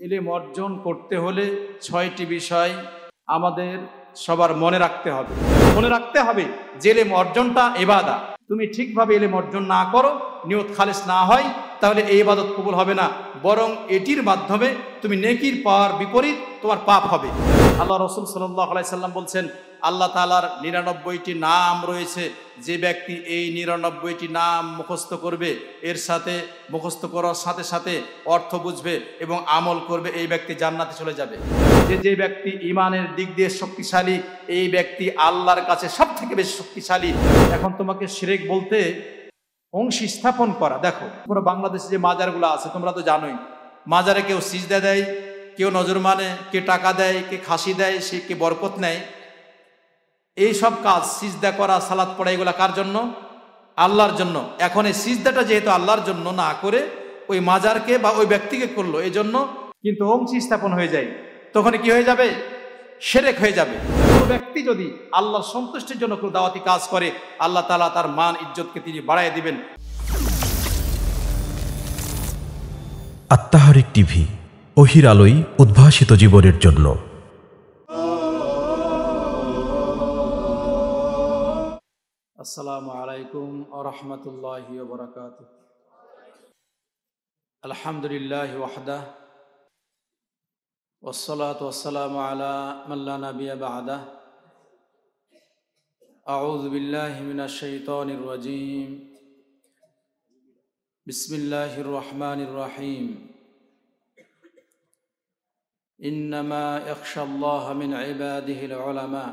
ইলম অর্জন করতে হলে 6টি বিষয় আমাদের সবার মনে রাখতে হবে। মনে রাখতে হবে যে ইলম অর্জনটা ইবাদত। তুমি ঠিকভাবে ইলম অর্জন না করো, নিয়ত খালেস না হয়, তাহলে এই ইবাদত কবুল হবে না, বরং এটির মাধ্যমে তুমি নেকির পাওয়ার বিপরীত তোমার পাপ হবে। আল্লাহ রাসূল সাল্লাল্লাহু আলাইহি সাল্লাম বলছেন, আল্লাহ তাআলার 99টি নাম রয়েছে, যে ব্যক্তি এই 99টি নাম মুখস্থ করবে, এর সাথে মুখস্থ করার সাথে সাথে অর্থ বুঝবে এবং আমল করবে, এই ব্যক্তি জান্নাতে চলে যাবে। যে ব্যক্তি ঈমানের দিক দিয়ে শক্তিশালী, এই ব্যক্তি আল্লাহর কাছে সবথেকে বেশি শক্তিশালী। এখন তোমাকে শিরক বলতে অংশী স্থাপন করা। দেখো পুরো বাংলাদেশে যে মাজারগুলো আছে তোমরা তো জানোই, মাজারে কেউ সিজদা দেয়, কেউ নজর মানে, কে টাকা দেয়, কে খাসি দেয়, সে কে বরকত নেয়। এই সব কাজ সিজদা করা, সালাত পড়া, এগুলা কার জন্য? আল্লাহর জন্য। এখন এই সিজদাটা যেহেতু আল্লাহর জন্য না করে ওই মাজারকে বা ওই ব্যক্তিকে করলো, এই জন্য কিন্তু অংশী স্থাপন হয়ে যায়, তখন কি হয়ে যাবে? শিরক হয়ে যাবে। কোনো ব্যক্তি যদি আল্লাহর সন্তুষ্টির জন্য কোনো দাওয়াতি কাজ করে, আল্লাহ তাআলা তার মান ইজ্জতকে তিনি বাড়ায় দিবেন। আত-তাহরিক টিভি, ওহির আলোয় উদ্ভাসিত জীবনের জন্য। আসসালামু আলাইকুম ওয়া রাহমাতুল্লাহি ওয়া বারাকাতুহু। আলহামদুলিল্লাহি ওয়াহদাহু ওয়াসসালাতু ওয়াসসালামু আলা মান লা নাবিয়্যা বা'দাহু। আউযু বিল্লাহি মিনাশ শাইতানির রাজীম। বিসমিল্লাহির রহমানির রহিম। ইন্নামা ইয়াখশাল্লাহা মিন ইবাদিহিল উলামা।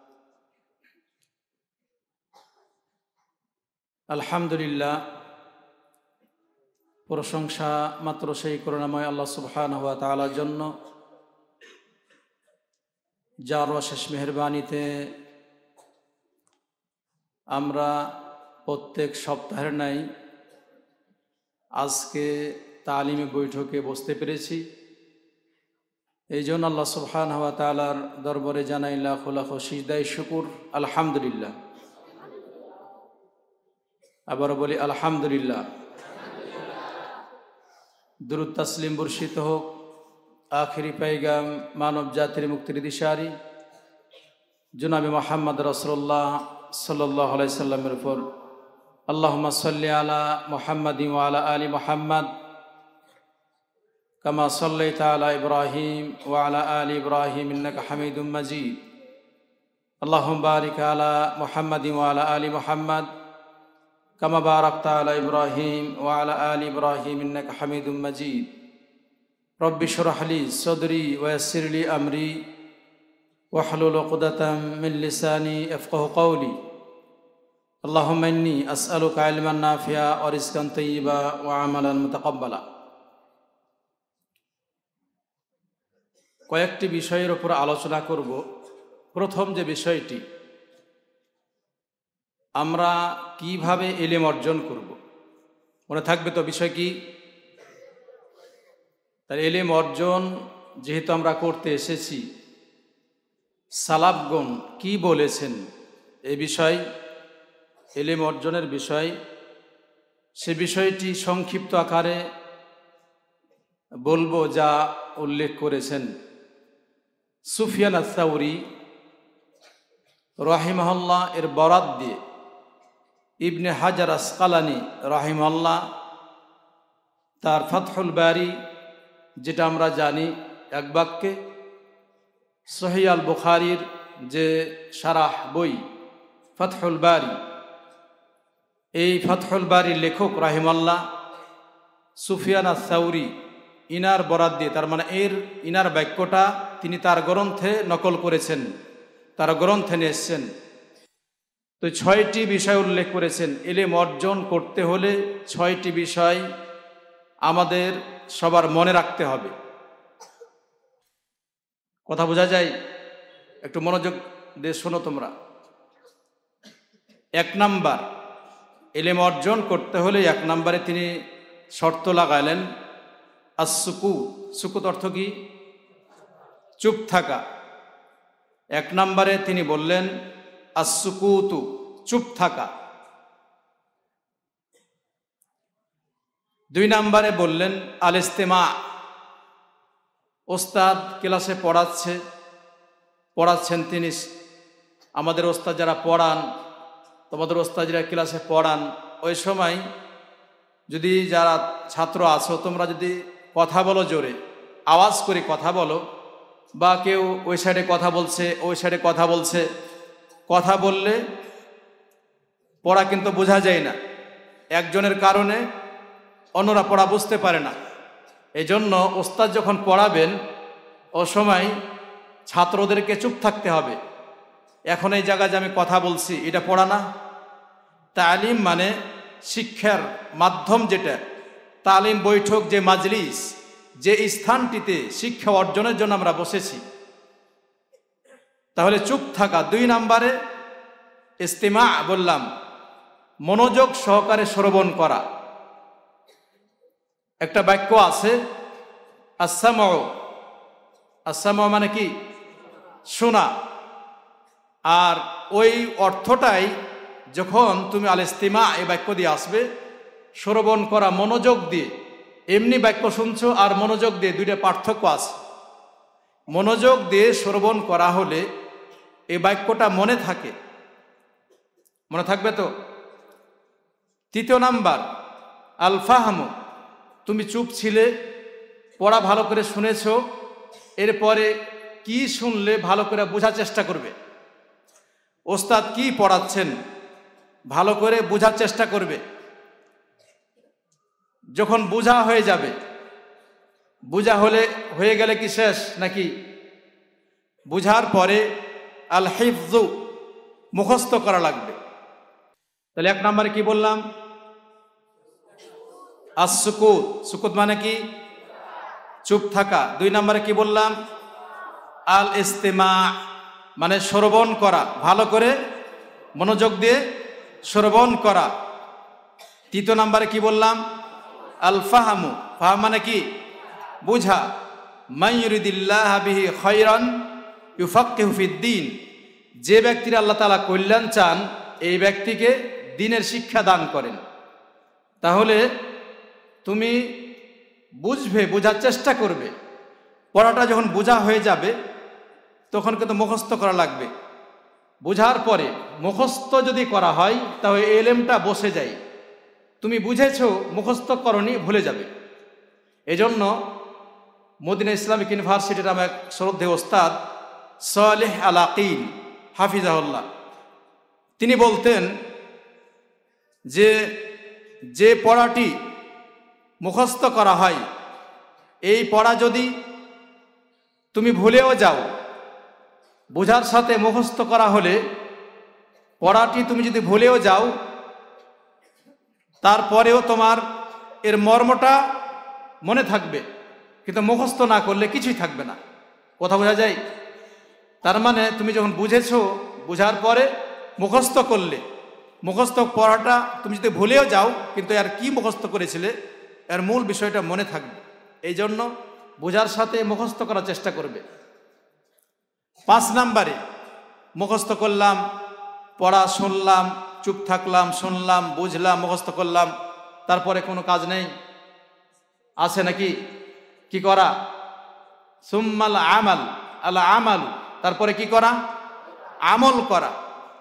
আলহামদুলিল্লাহ, প্রশংসা মাত্র সেই করুণাময় আল্লাহ সুবহানাহু ওয়া তাআলার জন্য, যার অশেষ মেহেরবানিতে আমরা প্রত্যেক সপ্তাহের ন্যায় আজকে তালিমে বৈঠকে বসতে পেরেছি। এই জন্য আল্লাহ সুবহানাহু ওয়া তাআলার দরবারে জানাই লাখো লাখো সিজদায়ে শুকর। আলহামদুলিল্লাহ। আবারও বলি আলহামদুলিল্লাহ। দুরূদ তাসলিম বর্ষিত হোক আখিরি পায়গাম মানব জাতির মুক্তির দিশারি জনাবে মুহাম্মদ রাসূলুল্লাহ সাল্লাল্লাহু আলাইহি সাল্লামের উপর। আল্লাহুম্মা সাল্লি আলা মুহাম্মাদিন ওয়া আলা আলি মুহাম্মাদ কামা সাল্লাইতা আলা ইব্রাহিম ওয়া আলা আলি ইব্রাহিম ইন্নাকা হামিদুম মাজিদ। আল্লাহুম্মা বারিক আলা মুহাম্মাদিন ওয়া আলা আলি মুহাম্মাদ কামা বারাকতা আলা ইব্রাহিম ওয়া আলা আলি ইব্রাহিম ইন্নাকা হামিদুম মাজিদ। রব্বি শরহ লি সদরি ওয়া ইয়াসসির লি আমরি ওয়াহলুল উকদাতাম মিন লিসানি ইয়াফকাহু কওলি। আল্লাহুম্মা ইন্নী আসআলুকা ইলমান নাফিআ ওয়া রিজকান তাইয়্যিবা ওয়া আমালান মুতাকাব্বালা। কয়েকটি বিষয়ের উপর আলোচনা করব। প্রথম যে বিষয়টি, আমরা কিভাবে ইলম অর্জন করব। মনে থাকবে তো বিষয় কি? তার ইলম অর্জন যেহেতু আমরা করতে এসেছি, সালাফগণ কি বলেছেন এই বিষয়, ইলম অর্জনের বিষয়, সে বিষয়টি সংক্ষিপ্ত আকারে বলবো, যা উল্লেখ করেছেন সুফিয়ান আস-সাউরি রাহিমাহুল্লাহ এর বরাত দিয়ে ইবনে হাজার আসকালানি রাহিমাহুল্লাহ তার ফাতহুল বারি, যেটা আমরা জানি এক বাক্যে, সহিহ আল বুখারীর যে শারাহ বই ফাতহুল বারি, এই ফাতহুল বারির লেখক রাহিমাহুল্লাহ সুফিয়ান আস-সাউরি ইনার বরাত দিয়ে, তার মানে ইনার বাক্যটা তিনি তার গ্রন্থে নকল করেছেন, তার গ্রন্থে নিয়ে এসেছেন। তো 6টি বিষয় উল্লেখ করেছেন। ইলম অর্জন করতে হলে 6টি বিষয় আমাদের সবার মনে রাখতে হবে। কথা বোঝা যায়? একটু মনোযোগ দিয়ে শোনো তোমরা। 1 নাম্বার, ইলম অর্জন করতে হলে 1 নম্বরে তিনি শর্ত লাগাইলেন as-সুকুত। সুকুত অর্থ কি? চুপ থাকা। 1 নম্বরে তিনি বললেন as-সুকুতু, চুপ থাকা। 2 নম্বরে বললেন আল-ইস্তিমা, ওস্তাদ ক্লাসে পড়াচ্ছেন তিনি, আমাদের ওস্তাদ যারা পড়ান, তোমাদের ওস্তাদ যারা ক্লাসে পড়ান, ওই সময় যদি যারা ছাত্র আছো তোমরা যদি কথা বলো, জোরে আওয়াজ করে কথা বলো, বা কেউ ওই সাইডে কথা বলছে ওই সাইডে কথা বলছে, কথা বললে পড়া কিন্তু বোঝা যায় না, একজনের কারণে অন্যরা পড়া বুঝতে পারে না। এজন্য ওস্তাদ যখন পড়াবেন ও সময় ছাত্রদেরকে চুপ থাকতে হবে। এখন এই জায়গায় যে আমি কথা বলছি এটা পড়া না। তালিম মানে শিক্ষার মাধ্যম, যেটা তালিম বৈঠক, যে মাজলিস, যে স্থানটিতে শিক্ষা অর্জনের জন্য আমরা বসেছি, তাহলে চুপ থাকা। 2 নম্বরে ইস্তিমা বললাম, মনোযোগ সহকারে শ্রবণ করা। একটা বাক্য আছে আসামা মানে কি? শোনা। আর ওই অর্থটাই যখন তুমি আল ইস্তিমা এই বাক্য দিয়ে আসবে, শ্রবণ করা মনোযোগ দিয়ে। এমনি বাক্য শুনছো আর মনোযোগ দিয়ে, দুইটা পার্থক্য আছে। মনোযোগ দিয়ে শ্রবণ করা হলে এই বাক্যটা মনে থাকে, মনে থাকবে তো। 3 নাম্বার আল ফাহমু, তুমি চুপ ছিলে, পড়া ভালো করে শুনেছো, এরপরে কি শুনলে ভালো করে বোঝার চেষ্টা করবে। ওস্তাদ কি পড়াচ্ছেন ভালো করে বোঝার চেষ্টা করবে। যখন বোঝা হয়ে যাবে, বোঝা হয়ে গেলে কি শেষ নাকি? বুঝার পরে আল হিফজু, মুখস্থ করা লাগবে। তাহলে 1 নম্বরে কি বললাম? সুকুত। সুকুত মানে কি? চুপ থাকা। 2 নম্বরে কি বললাম? আল ইস্তিমা মানে শ্রবণ করা, ভালো করে মনোযোগ দিয়ে শ্রবণ করা। 3 নম্বরে কি বললাম? আল ফাহামু। ফাহাম মানে কি? বুঝা। মান ইউরিদিল্লাহু বিহি খায়রান ইউফাক্কিহু ফিদ্দীন, যে ব্যক্তির আল্লাহ তাআলা কল্যাণ চান এই ব্যক্তিকে দ্বীনের শিক্ষা দান করেন। তাহলে তুমি বুঝবে, বোঝার চেষ্টা করবে। পড়াটা যখন বোঝা হয়ে যাবে তখন কিন্তু মুখস্থ করা লাগবে। বোঝার পরে মুখস্থ যদি করা হয় তাহলে এলেমটা বসে যায়। তুমি বুঝেছো, মুখস্থ করনি, ভুলে যাবে। এজন্য মদিনা ইসলামিক ইউনিভার্সিটির আমার শ্রদ্ধেয় ওস্তাদ সালেহ আল আকিল হাফিজাহুল্লাহ, তিনি বলতেন যে পড়াটি মুখস্থ করা হয়, এই পড়া যদি তুমি ভুলেও যাও, বোঝার সাথে মুখস্থ করা হলে পড়াটি তুমি যদি ভুলেও যাও, তারপরেও তোমার এর মর্মটা মনে থাকবে, কিন্তু মুখস্থ না করলে কিছুই থাকবে না। কথা বোঝা যায়? তার মানে তুমি যখন বুঝেছো, বুঝার পরে মুখস্থ করলে, মুখস্থ পড়াটা তুমি যদি ভুলেও যাও, কিন্তু আর কি মুখস্থ করেছিলে এর মূল বিষয়টা মনে থাকবে। এই জন্য বোঝার সাথে মুখস্থ করার চেষ্টা করবে। 5 নম্বরে মুখস্থ করলাম, পড়া শুনলাম, চুপ থাকলাম, শুনলাম, বুঝলাম, মুখস্থ করলাম, তারপরে কোনো কাজ নেই, আছে নাকি? কি করা? সুম্মাল আমাল, আল আমাল, তারপরে কি করা? আমল করা।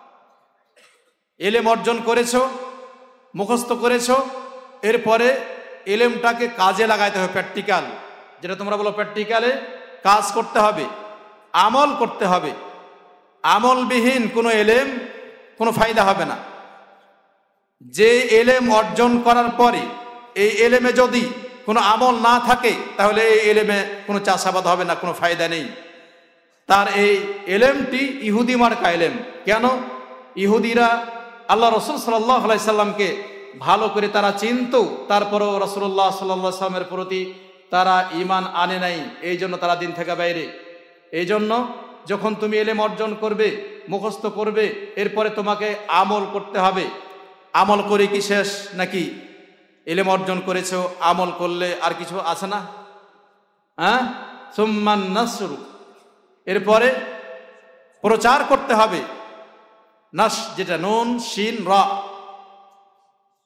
এলেম অর্জন করেছো, মুখস্থ করেছো, এরপরে এলেমটাকে কাজে লাগাইতে হবে। প্র্যাকটিক্যাল, যেটা তোমরা বলো প্র্যাকটিক্যালে কাজ করতে হবে, আমল করতে হবে। আমলবিহীন কোনো এলেম কোনো ফায়দা হবে না। যে এলেম অর্জন করার পরে এই এলেমে যদি কোনো আমল না থাকে তাহলে এই এলেমে কোনো চাষাবাদ হবে না, কোনো ফায়দা নেই। তার এই এলেমটি ইহুদি মার্কা এলেম। কেন? ইহুদিরা আল্লাহ রসুল সাল্লাল্লাহু আলাইহি সাল্লামকে ভালো করে তারা চিনত, তারপরেও রাসূলুল্লাহ সাল্লাল্লাহু আলাইহি সাল্লামের প্রতি তারা ঈমান আনে নাই, এই জন্য তারা দিন থেকে বাইরে। এই জন্য যখন তুমি এলেম অর্জন করবে, মুখস্থ করবে, এরপরে তোমাকে আমল করতে হবে। আমল করে কি শেষ নাকি? এলেম অর্জন করেছো, আমল করলে আর কিছু আছে না? হ্যাঁ, সুম্মান নাসরু, এরপরে প্রচার করতে হবে। নাস যেটা নুন শিন রা,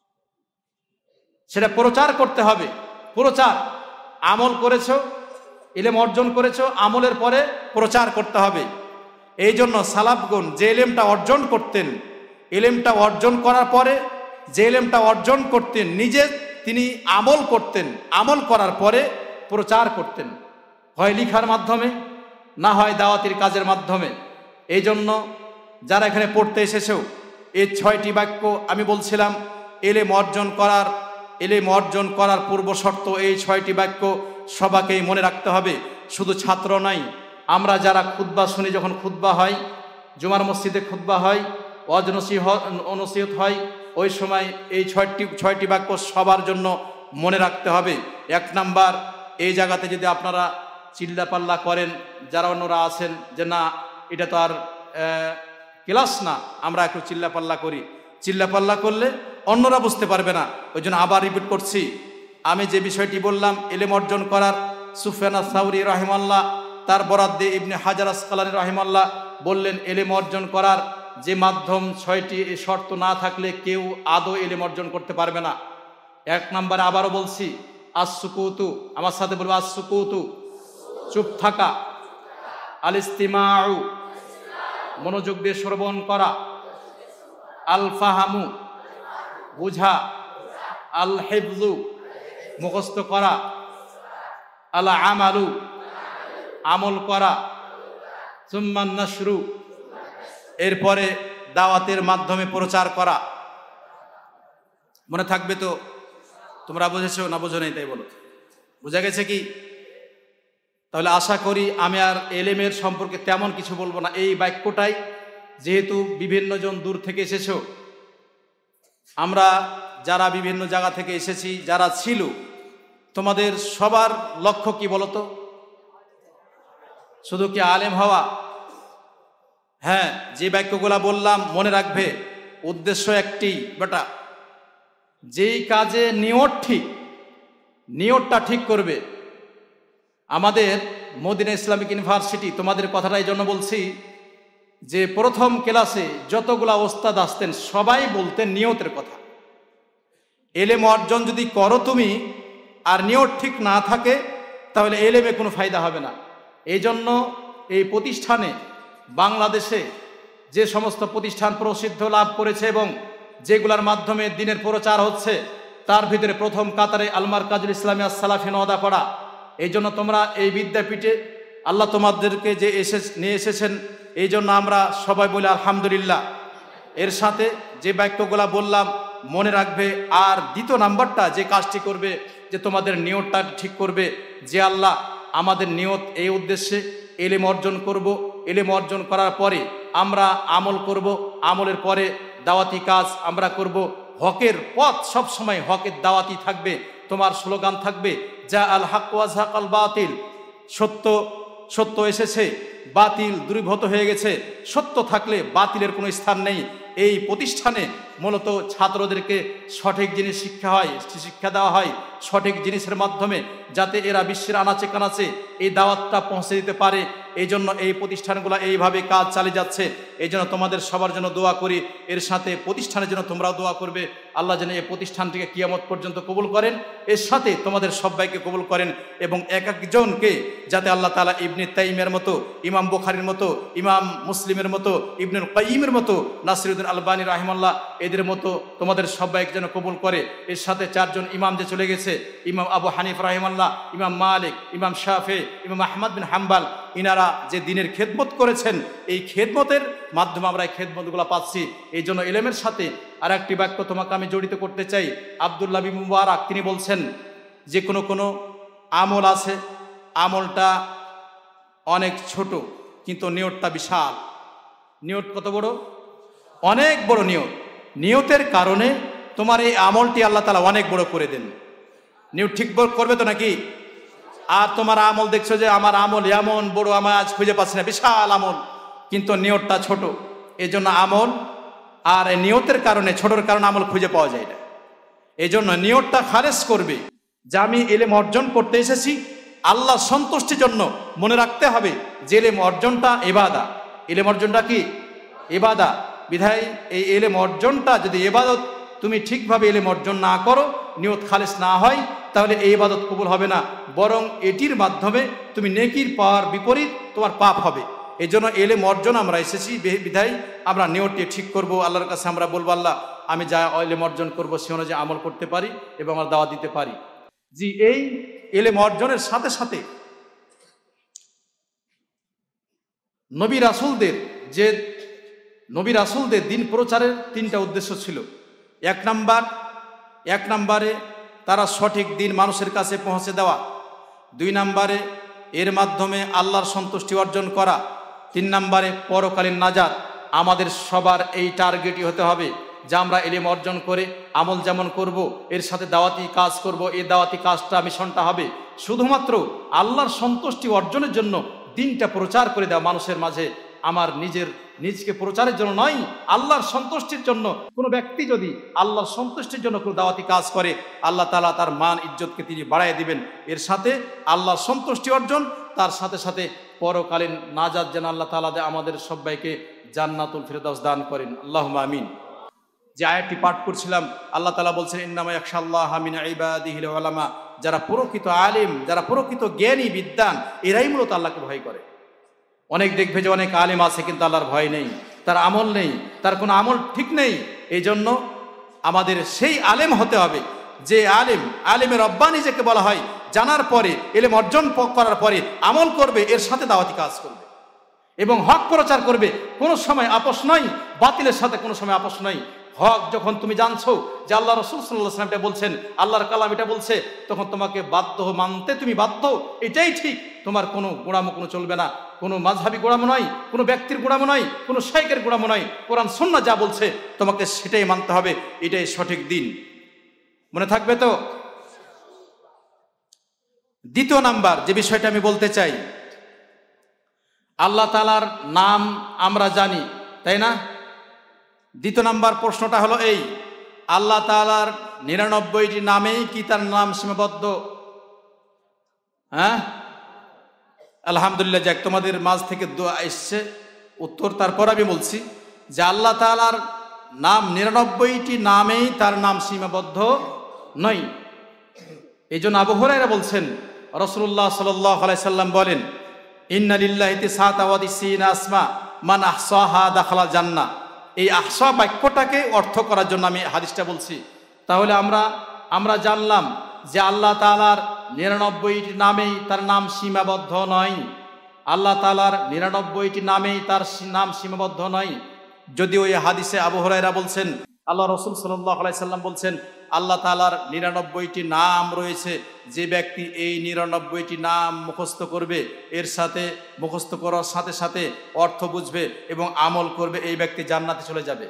সেটা প্রচার করতে হবে। প্রচার, আমল করেছো, ইলম অর্জন করেছো, আমলের পরে প্রচার করতে হবে। এই জন্য সালাফগণ যে ইলমটা অর্জন করতেন, ইলমটা অর্জন করার পরে যে ইলমটা অর্জন করতেন নিজে তিনি আমল করতেন, আমল করার পরে প্রচার করতেন, হয় লিখার মাধ্যমে না হয় দাওয়াতির কাজের মাধ্যমে। এই জন্য যারা এখানে পড়তে এসেছো, এই 6টি বাক্য আমি বলছিলাম ইলম অর্জন করার পূর্ব শর্ত এই 6টি বাক্য সবাইকেই মনে রাখতে হবে। শুধু ছাত্র নয়, আমরা যারা খুতবা শুনি, যখন খুতবা হয়, জুমার মসজিদে খুতবা হয়, ওয়াজ নসিহত হয়, ওই সময় এই 6টি বাক্য সবার জন্য মনে রাখতে হবে। 1 নাম্বার, এই জায়গাতে যদি আপনারা চিল্লাপাল্লা করেন, যারা অন্যরা আছেন যে না এটা তো আর ক্লাস না, আমরা একটু চিল্লাপাল্লা করি, চিল্লাপাল্লা করলে অন্যরা বুঝতে পারবে না। ওই জন্য আবার রিপিট করছি, আমি যে বিষয়টি বললাম ইলম অর্জন করার, সুফিয়ান আস-সাউরি রাহিমাহুল্লাহ তার বরাদ্দে ইবনে হাজার আসকালানী রাহিমাহুল্লাহ বললেন ইলম অর্জন করার যে মাধ্যম 6টি শর্ত না থাকলে কেউ আদৌ ইলম অর্জন করতে পারবে না। 1 নম্বরে আবারও বলছি, আস-সুকুতু, আমার সাথে বলবো আস-সুকুতু, চুপ থাকা, আল-ইস্তিমাউ, মনোযোগ দিয়ে শ্রবণ করা, আল-ফাহামু, বুঝা, আল-হিফজু, মুখস্থ করা, আল-আমালু, আমল করা, সুম্মান নাশরু, এরপরে দাওয়াতের মাধ্যমে প্রচার করা। মনে থাকবে তো? তোমরা বুঝেছো না বুঝো নাই? তাই বলো, বুঝা গেছে কি? তাহলে আশা করি আমি আর এলেমের সম্পর্কে তেমন কিছু বলবো না। এই বাক্যটাই, যেহেতু বিভিন্ন জন দূর থেকে এসেছো, আমরা যারা বিভিন্ন জায়গা থেকে এসেছি, যারা ছিল, তোমাদের সবার লক্ষ্য কি বলো তো? শুধু কি আলেম হওয়া? হ্যাঁ, যে বাক্যগুলা বললাম মনে রাখবে, উদ্দেশ্য একটি বেটা, যেই কাজে নিয়ত ঠিক, নিয়তটা ঠিক করবে। আমাদের মদিনা ইসলামিক ইউনিভার্সিটি, তোমাদের কথাটা এই জন্য বলছি যে প্রথম ক্লাসে যতগুলা ওস্তাদ আসতেন সবাই বলতেন নিয়তের কথা। এলেম অর্জন যদি করো তুমি আর নিয়ত ঠিক না থাকে, তাহলে এলেমে কোনো ফায়দা হবে না। এই জন্য এই প্রতিষ্ঠানে, বাংলাদেশে যে সমস্ত প্রতিষ্ঠান প্রসিদ্ধ লাভ করেছে এবং যেগুলোর মাধ্যমে দিনের প্রচার হচ্ছে, তার ভিতরে প্রথম কাতারে আল মারকাজুল ইসলামিয়া সালাফি নওদাপাড়া। এই জন্য তোমরা এই বিদ্যাপীঠে আল্লাহ তোমাদেরকে যে নিয়ে এসেছেন, এই জন্য আমরা সবাই বলি আলহামদুলিল্লাহ। এর সাথে যে বাক্যগুলা বললাম মনে রাখবে। আর দ্বিতীয় নাম্বারটা যে কাজটি করবে, যে তোমাদের নিয়তটা ঠিক করবে, যে আল্লাহ আমাদের নিয়ত এই উদ্দেশ্যে ইলম অর্জন করব, ইলম অর্জন করার পরে আমরা আমল করব, আমলের পরে দাওয়াতি কাজ আমরা করব। হকের পথ সব সময় হকের দাওয়াতি থাকবে, তোমার স্লোগান থাকবে যা আল হক ওয়া যাকাল বাতিল, সত্য সত্য এসেছে, বাতিল দূরীভূত হয়ে গেছে। সত্য থাকলে বাতিলের কোনো স্থান নেই। এই প্রতিষ্ঠানে মূলত ছাত্রদেরকে সঠিক জিনিস শিক্ষা দেওয়া হয়, সঠিক জিনিসের মাধ্যমে, যাতে এরা বিশ্বের আনাচে কানাচে এই দাওয়াতটা পৌঁছে দিতে পারে। এই জন্য এই প্রতিষ্ঠানগুলো এইভাবে কাজ চালিয়ে যাচ্ছে। এই জন্য তোমাদের সবার জন্য দোয়া করি, এর সাথে প্রতিষ্ঠানের জন্য তোমরাও দোয়া করবে। আল্লাহ যেন এই প্রতিষ্ঠানটিকে কিয়ামত পর্যন্ত কবুল করেন, এর সাথে তোমাদের সবাইকে কবুল করেন, এবং এক একজনকে যাতে আল্লাহ তাআলা ইবনে তাইমিয়ার মতো, ইমাম বুখারীর মতো, ইমাম মুসলিমের মতো, ইবনুল কাইয়িমের মতো, নাসিরুদ্দিন আলবানী রাহিমাহুল্লাহ, এদের মতো তোমাদের সবাইকে যেন কবুল করে। এর সাথে 4 জন ইমাম যে চলে গেছে, ইমাম আবু হানিফা রাহিমাহুল্লাহ, ইমাম মালিক, ইমাম শাফি, ইমাম আহমদ বিন হাম্বল, ইনারা যে দিনের খেদমত করেছেন, এই খেদমতের মাধ্যমে আমরা এই খেদমতগুলো পাচ্ছি। এই জন্য ইলমের সাথে আর একটি বাক্য তোমাকে আমি জড়িত করতে চাই। আব্দুল্লাহ বিন মুবারক তিনি বলছেন যে কোনো আমল আছে, আমলটা অনেক ছোট কিন্তু নিয়তটা বিশাল। নিয়ত কত বড়? অনেক বড় নিয়ত। নিয়তের কারণে তোমার এই আমলটি আল্লাহ তাআলা অনেক বড় করে দেন। নিয়ত ঠিক করবে তো নাকি? আর তোমার আমল দেখছো যে আমার আমল এমন বড়, আমার আজ খুঁজে পাচ্ছি না, বিশাল আমল, কিন্তু নিয়তটা ছোট। এই জন্য আমল আর নিয়তের কারণে, ছোটর কারণে আমল খুঁজে পাওয়া যায় না। এই জন্য নিয়তটা খালেস করবে যে আমি ইলম অর্জন করতে এসেছি আল্লাহ সন্তুষ্টির জন্য। মনে রাখতে হবে যে ইলম অর্জনটা ইবাদত। ইলম অর্জনটা কি? ইবাদত। বিধায় এই ইলম অর্জনটা যদি ইবাদত, তুমি ঠিকভাবে ইলম অর্জন না করো, নিয়ত খালেস না হয়, তাহলে এই ইবাদত কবুল হবে না, বরং এটির মাধ্যমে তুমি নেকির পাওয়ার বিপরীত তোমার পাপ হবে। এই জন্য এলেম অর্জন আমরা এসেছি বিধায় আমরা নিয়তটি ঠিক করব। আল্লাহর কাছে আমরা বলবো, আল্লাহ আমি যা এলেম অর্জন করবো সে অনুযায়ী আমল করতে পারি এবং আমরা দাওয়াত দিতে পারি। জি, এই এলেম অর্জনের সাথে সাথে নবী রাসূলদের দিন প্রচারের তিনটা উদ্দেশ্য ছিল। এক নম্বরে তারা সঠিক দিন মানুষের কাছে পৌঁছে দেওয়া, 2 নম্বরে এর মাধ্যমে আল্লাহর সন্তুষ্টি অর্জন করা, 3 নম্বরে পরকালীন নাজাত। আমাদের সবার এই টার্গেটই হতে হবে যে আমরা এলেম অর্জন করে আমল যেমন করব, এর সাথে দাওয়াতি কাজ করব। এই দাওয়াতি কাজটা মিশনটা হবে শুধুমাত্র আল্লাহর সন্তুষ্টি অর্জনের জন্য, দিনটা প্রচার করে দেওয়া মানুষের মাঝে, আমার নিজকে প্রচারের জন্য নয়, আল্লাহর সন্তুষ্টির জন্য। কোনো ব্যক্তি যদি আল্লাহর সন্তুষ্টির জন্য কোনো দাওয়াতি কাজ করে, আল্লাহ তাআলা তার মান ইজ্জতকে তিনি বাড়ায় দিবেন। এর সাথে আল্লাহর সন্তুষ্টি অর্জন, তার সাথে সাথে পরকালীন নাজাত যেন আল্লাহ তাআলা আমাদের সবাইকে জান্নাতুল ফিরদাউস দান করেন, আল্লাহুম্মা আমিন। যে আয়াতটি পাঠ করছিলাম, আল্লাহ তাআলা বলছেন, ইন্নামা ইয়াখশাল্লাহা মিন ইবাদিহিল উলামা, যারা প্রকৃত আলেম, যারা প্রকৃত জ্ঞানী বিদ্বান, এরাই মূলত আল্লাহকে ভয় করে। অনেক দেখবে যে অনেক আলেম আছে কিন্তু আল্লাহর ভয় নেই, তার আমল নেই, তার কোনো আমল ঠিক নেই। এই জন্য আমাদের সেই আলেম হতে হবে যে আলেমের রব্বানি যাকে বলা হয়, জানার পরে এলেম অর্জন করার পরে আমল করবে, এর সাথে দাওয়াতি কাজ করবে এবং হক প্রচার করবে। কোনো সময় আপোষ নয়, বাতিলের সাথে কোনো সময় আপোষ নয়। হক যখন তুমি জানছো যে আল্লাহ রাসূল সাল্লাল্লাহু আলাইহি ওয়াসাল্লাম এটা বলছেন, আল্লাহর কালাম এটা বলছে, তখন তোমাকে বাধ্য মানতে তুমি বাধ্য, এটাই ঠিক। তোমার কোনো গোড়ামো কোনো চলবে না, কোনো মাযহাবী গোড়ামো নয়, কোনো ব্যক্তির গোড়ামো নয়, কোনো শাইখের গোড়ামো নয়। কোরআন সুন্নাহ যা বলছে তোমাকে সেটাই মানতে হবে, এটাই সঠিক দিন। মনে থাকবে তো? দ্বিতীয় নাম্বার যে বিষয়টা আমি বলতে চাই, আল্লাহ তাআলার নাম আমরা জানি, তাই না? দ্বিতীয় নাম্বার প্রশ্নটা হলো এই, আল্লাহ তাআলার 99টি নামেই কি তার নাম সীমাবদ্ধ? হ্যাঁ, আলহামদুলিল্লাহ, যাক তোমাদের মাঝ থেকে দোয়া এসছে উত্তর। তারপর আমি বলছি যে আল্লাহ তাআলার নাম 99টি নামেই তার নাম সীমাবদ্ধ নয়। এই জন্য আবু হুরায়রা বলছেন, রাসূলুল্লাহ সাল্লাল্লাহু আলাইহি সাল্লাম বলেন, ইন্না লিল্লাহি তিসআতা ওয়া তিসঈনা আসমা মান আহসাহা দাখালাল জান্নাহ। এই আহসা বাক্যটাকে অর্থ করার জন্য আমি হাদিসটা বলছি। তাহলে আমরা জানলাম যে আল্লাহ তাআলার 99টি নামেই তার নাম সীমাবদ্ধ নয়। আল্লাহ তাআলার 99টি নামেই তার নাম সীমাবদ্ধ নয়। যদিও এই হাদিসে আবু হুরায়রা বলছেন, আল্লাহ রাসূল সাল্লাল্লাহু আলাইহি সাল্লাম বলছেন, আল্লাহ তাআলার 99টি নাম রয়েছে। যে ব্যক্তি এই 99টি নাম মুখস্থ করবে, এর সাথে মুখস্থ করার সাথে সাথে অর্থ বুঝবে এবং আমল করবে, এই ব্যক্তি জান্নাতে চলে যাবে।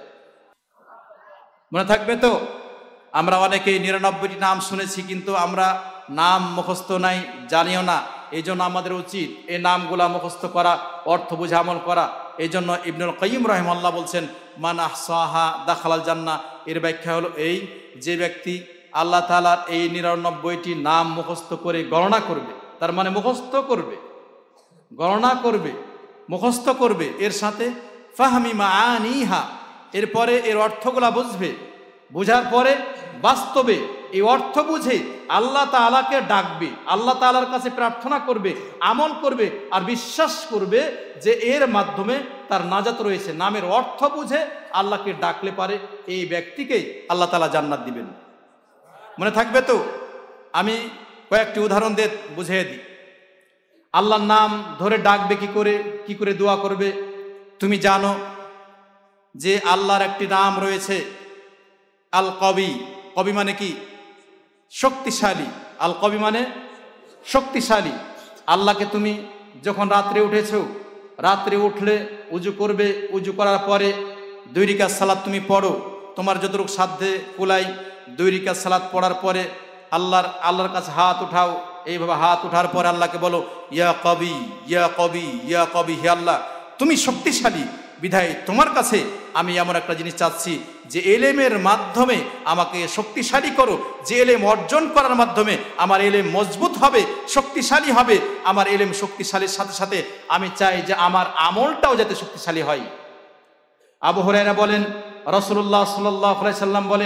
মনে থাকবে তো? আমরা অনেকেই 99টি নাম শুনেছি, কিন্তু আমরা নাম মুখস্থ নাই, জানিও না। এই জন্য আমাদের উচিত এই নামগুলা মুখস্থ করা, অর্থ বুঝে আমল করা। এই জন্য ইবনুল কাইয়িম রাহিমাহুল্লাহ বলছেন, মান আহসাহা দাখালাল জান্নাহ। এর ব্যাখ্যা হলো এই, যে ব্যক্তি আল্লাহ তাআলার এই 99টি নাম মুখস্থ করে গণনা করবে, তার মানে মুখস্থ করবে, গণনা করবে, মুখস্থ করবে, এর সাথে ফাহমি মাআনিহা, এরপরে এর অর্থগুলা বুঝবে, বুঝার পরে বাস্তবে এই অর্থ বুঝে আল্লাহ তাআলাকে ডাকবে, আল্লাহ তাআলার কাছে প্রার্থনা করবে, আমল করবে আর বিশ্বাস করবে যে এর মাধ্যমে তার নাজাত রয়েছে। নামের অর্থ বুঝে আল্লাহকে ডাকলে পারে এই ব্যক্তিকে আল্লাহ তাআলা জান্নাত দিবেন। মনে থাকবে তো? আমি কয়েকটি উদাহরণ দিয়ে বুঝিয়ে দিই। আল্লাহর নাম ধরে ডাকবে কি করে দোয়া করবে? তুমি জানো যে আল্লাহর একটি নাম রয়েছে আল কবি। কবি মানে কি? শক্তিশালী। আল কবি মানে শক্তিশালী। আল্লাহকে তুমি যখন রাত্রে উঠেছো, রাত্রে উঠলে উজু করবে, উজু করার পরে 2 রাকাত সালাত তুমি পড়ো, তোমার যতটুকু সাধ্যে কুলাই। 2 রাকাত সালাত পড়ার পরে আল্লাহর কাছে হাত উঠাও। এইভাবে হাত উঠার পরে আল্লাহকে বলো, ইয়া কবি, ইয়া কবি, ইয়া কবি, হে আল্লাহ তুমি শক্তিশালী, বিধায় তোমার কাছে আমি এমন একটা জিনিস চাচ্ছি যে এলেমের মাধ্যমে আমাকে শক্তিশালী করো, যে এলেম অর্জন করার মাধ্যমে আমার এলেম মজবুত হবে, শক্তিশালী হবে। আমার এলেম শক্তিশালীর সাথে সাথে আমি চাই যে আমার আমলটাও যাতে শক্তিশালী হয়। আবু হুরায়রা বলেন, রাসূলুল্লাহ সাল্লাল্লাহু আলাইহি সাল্লাম বলেন,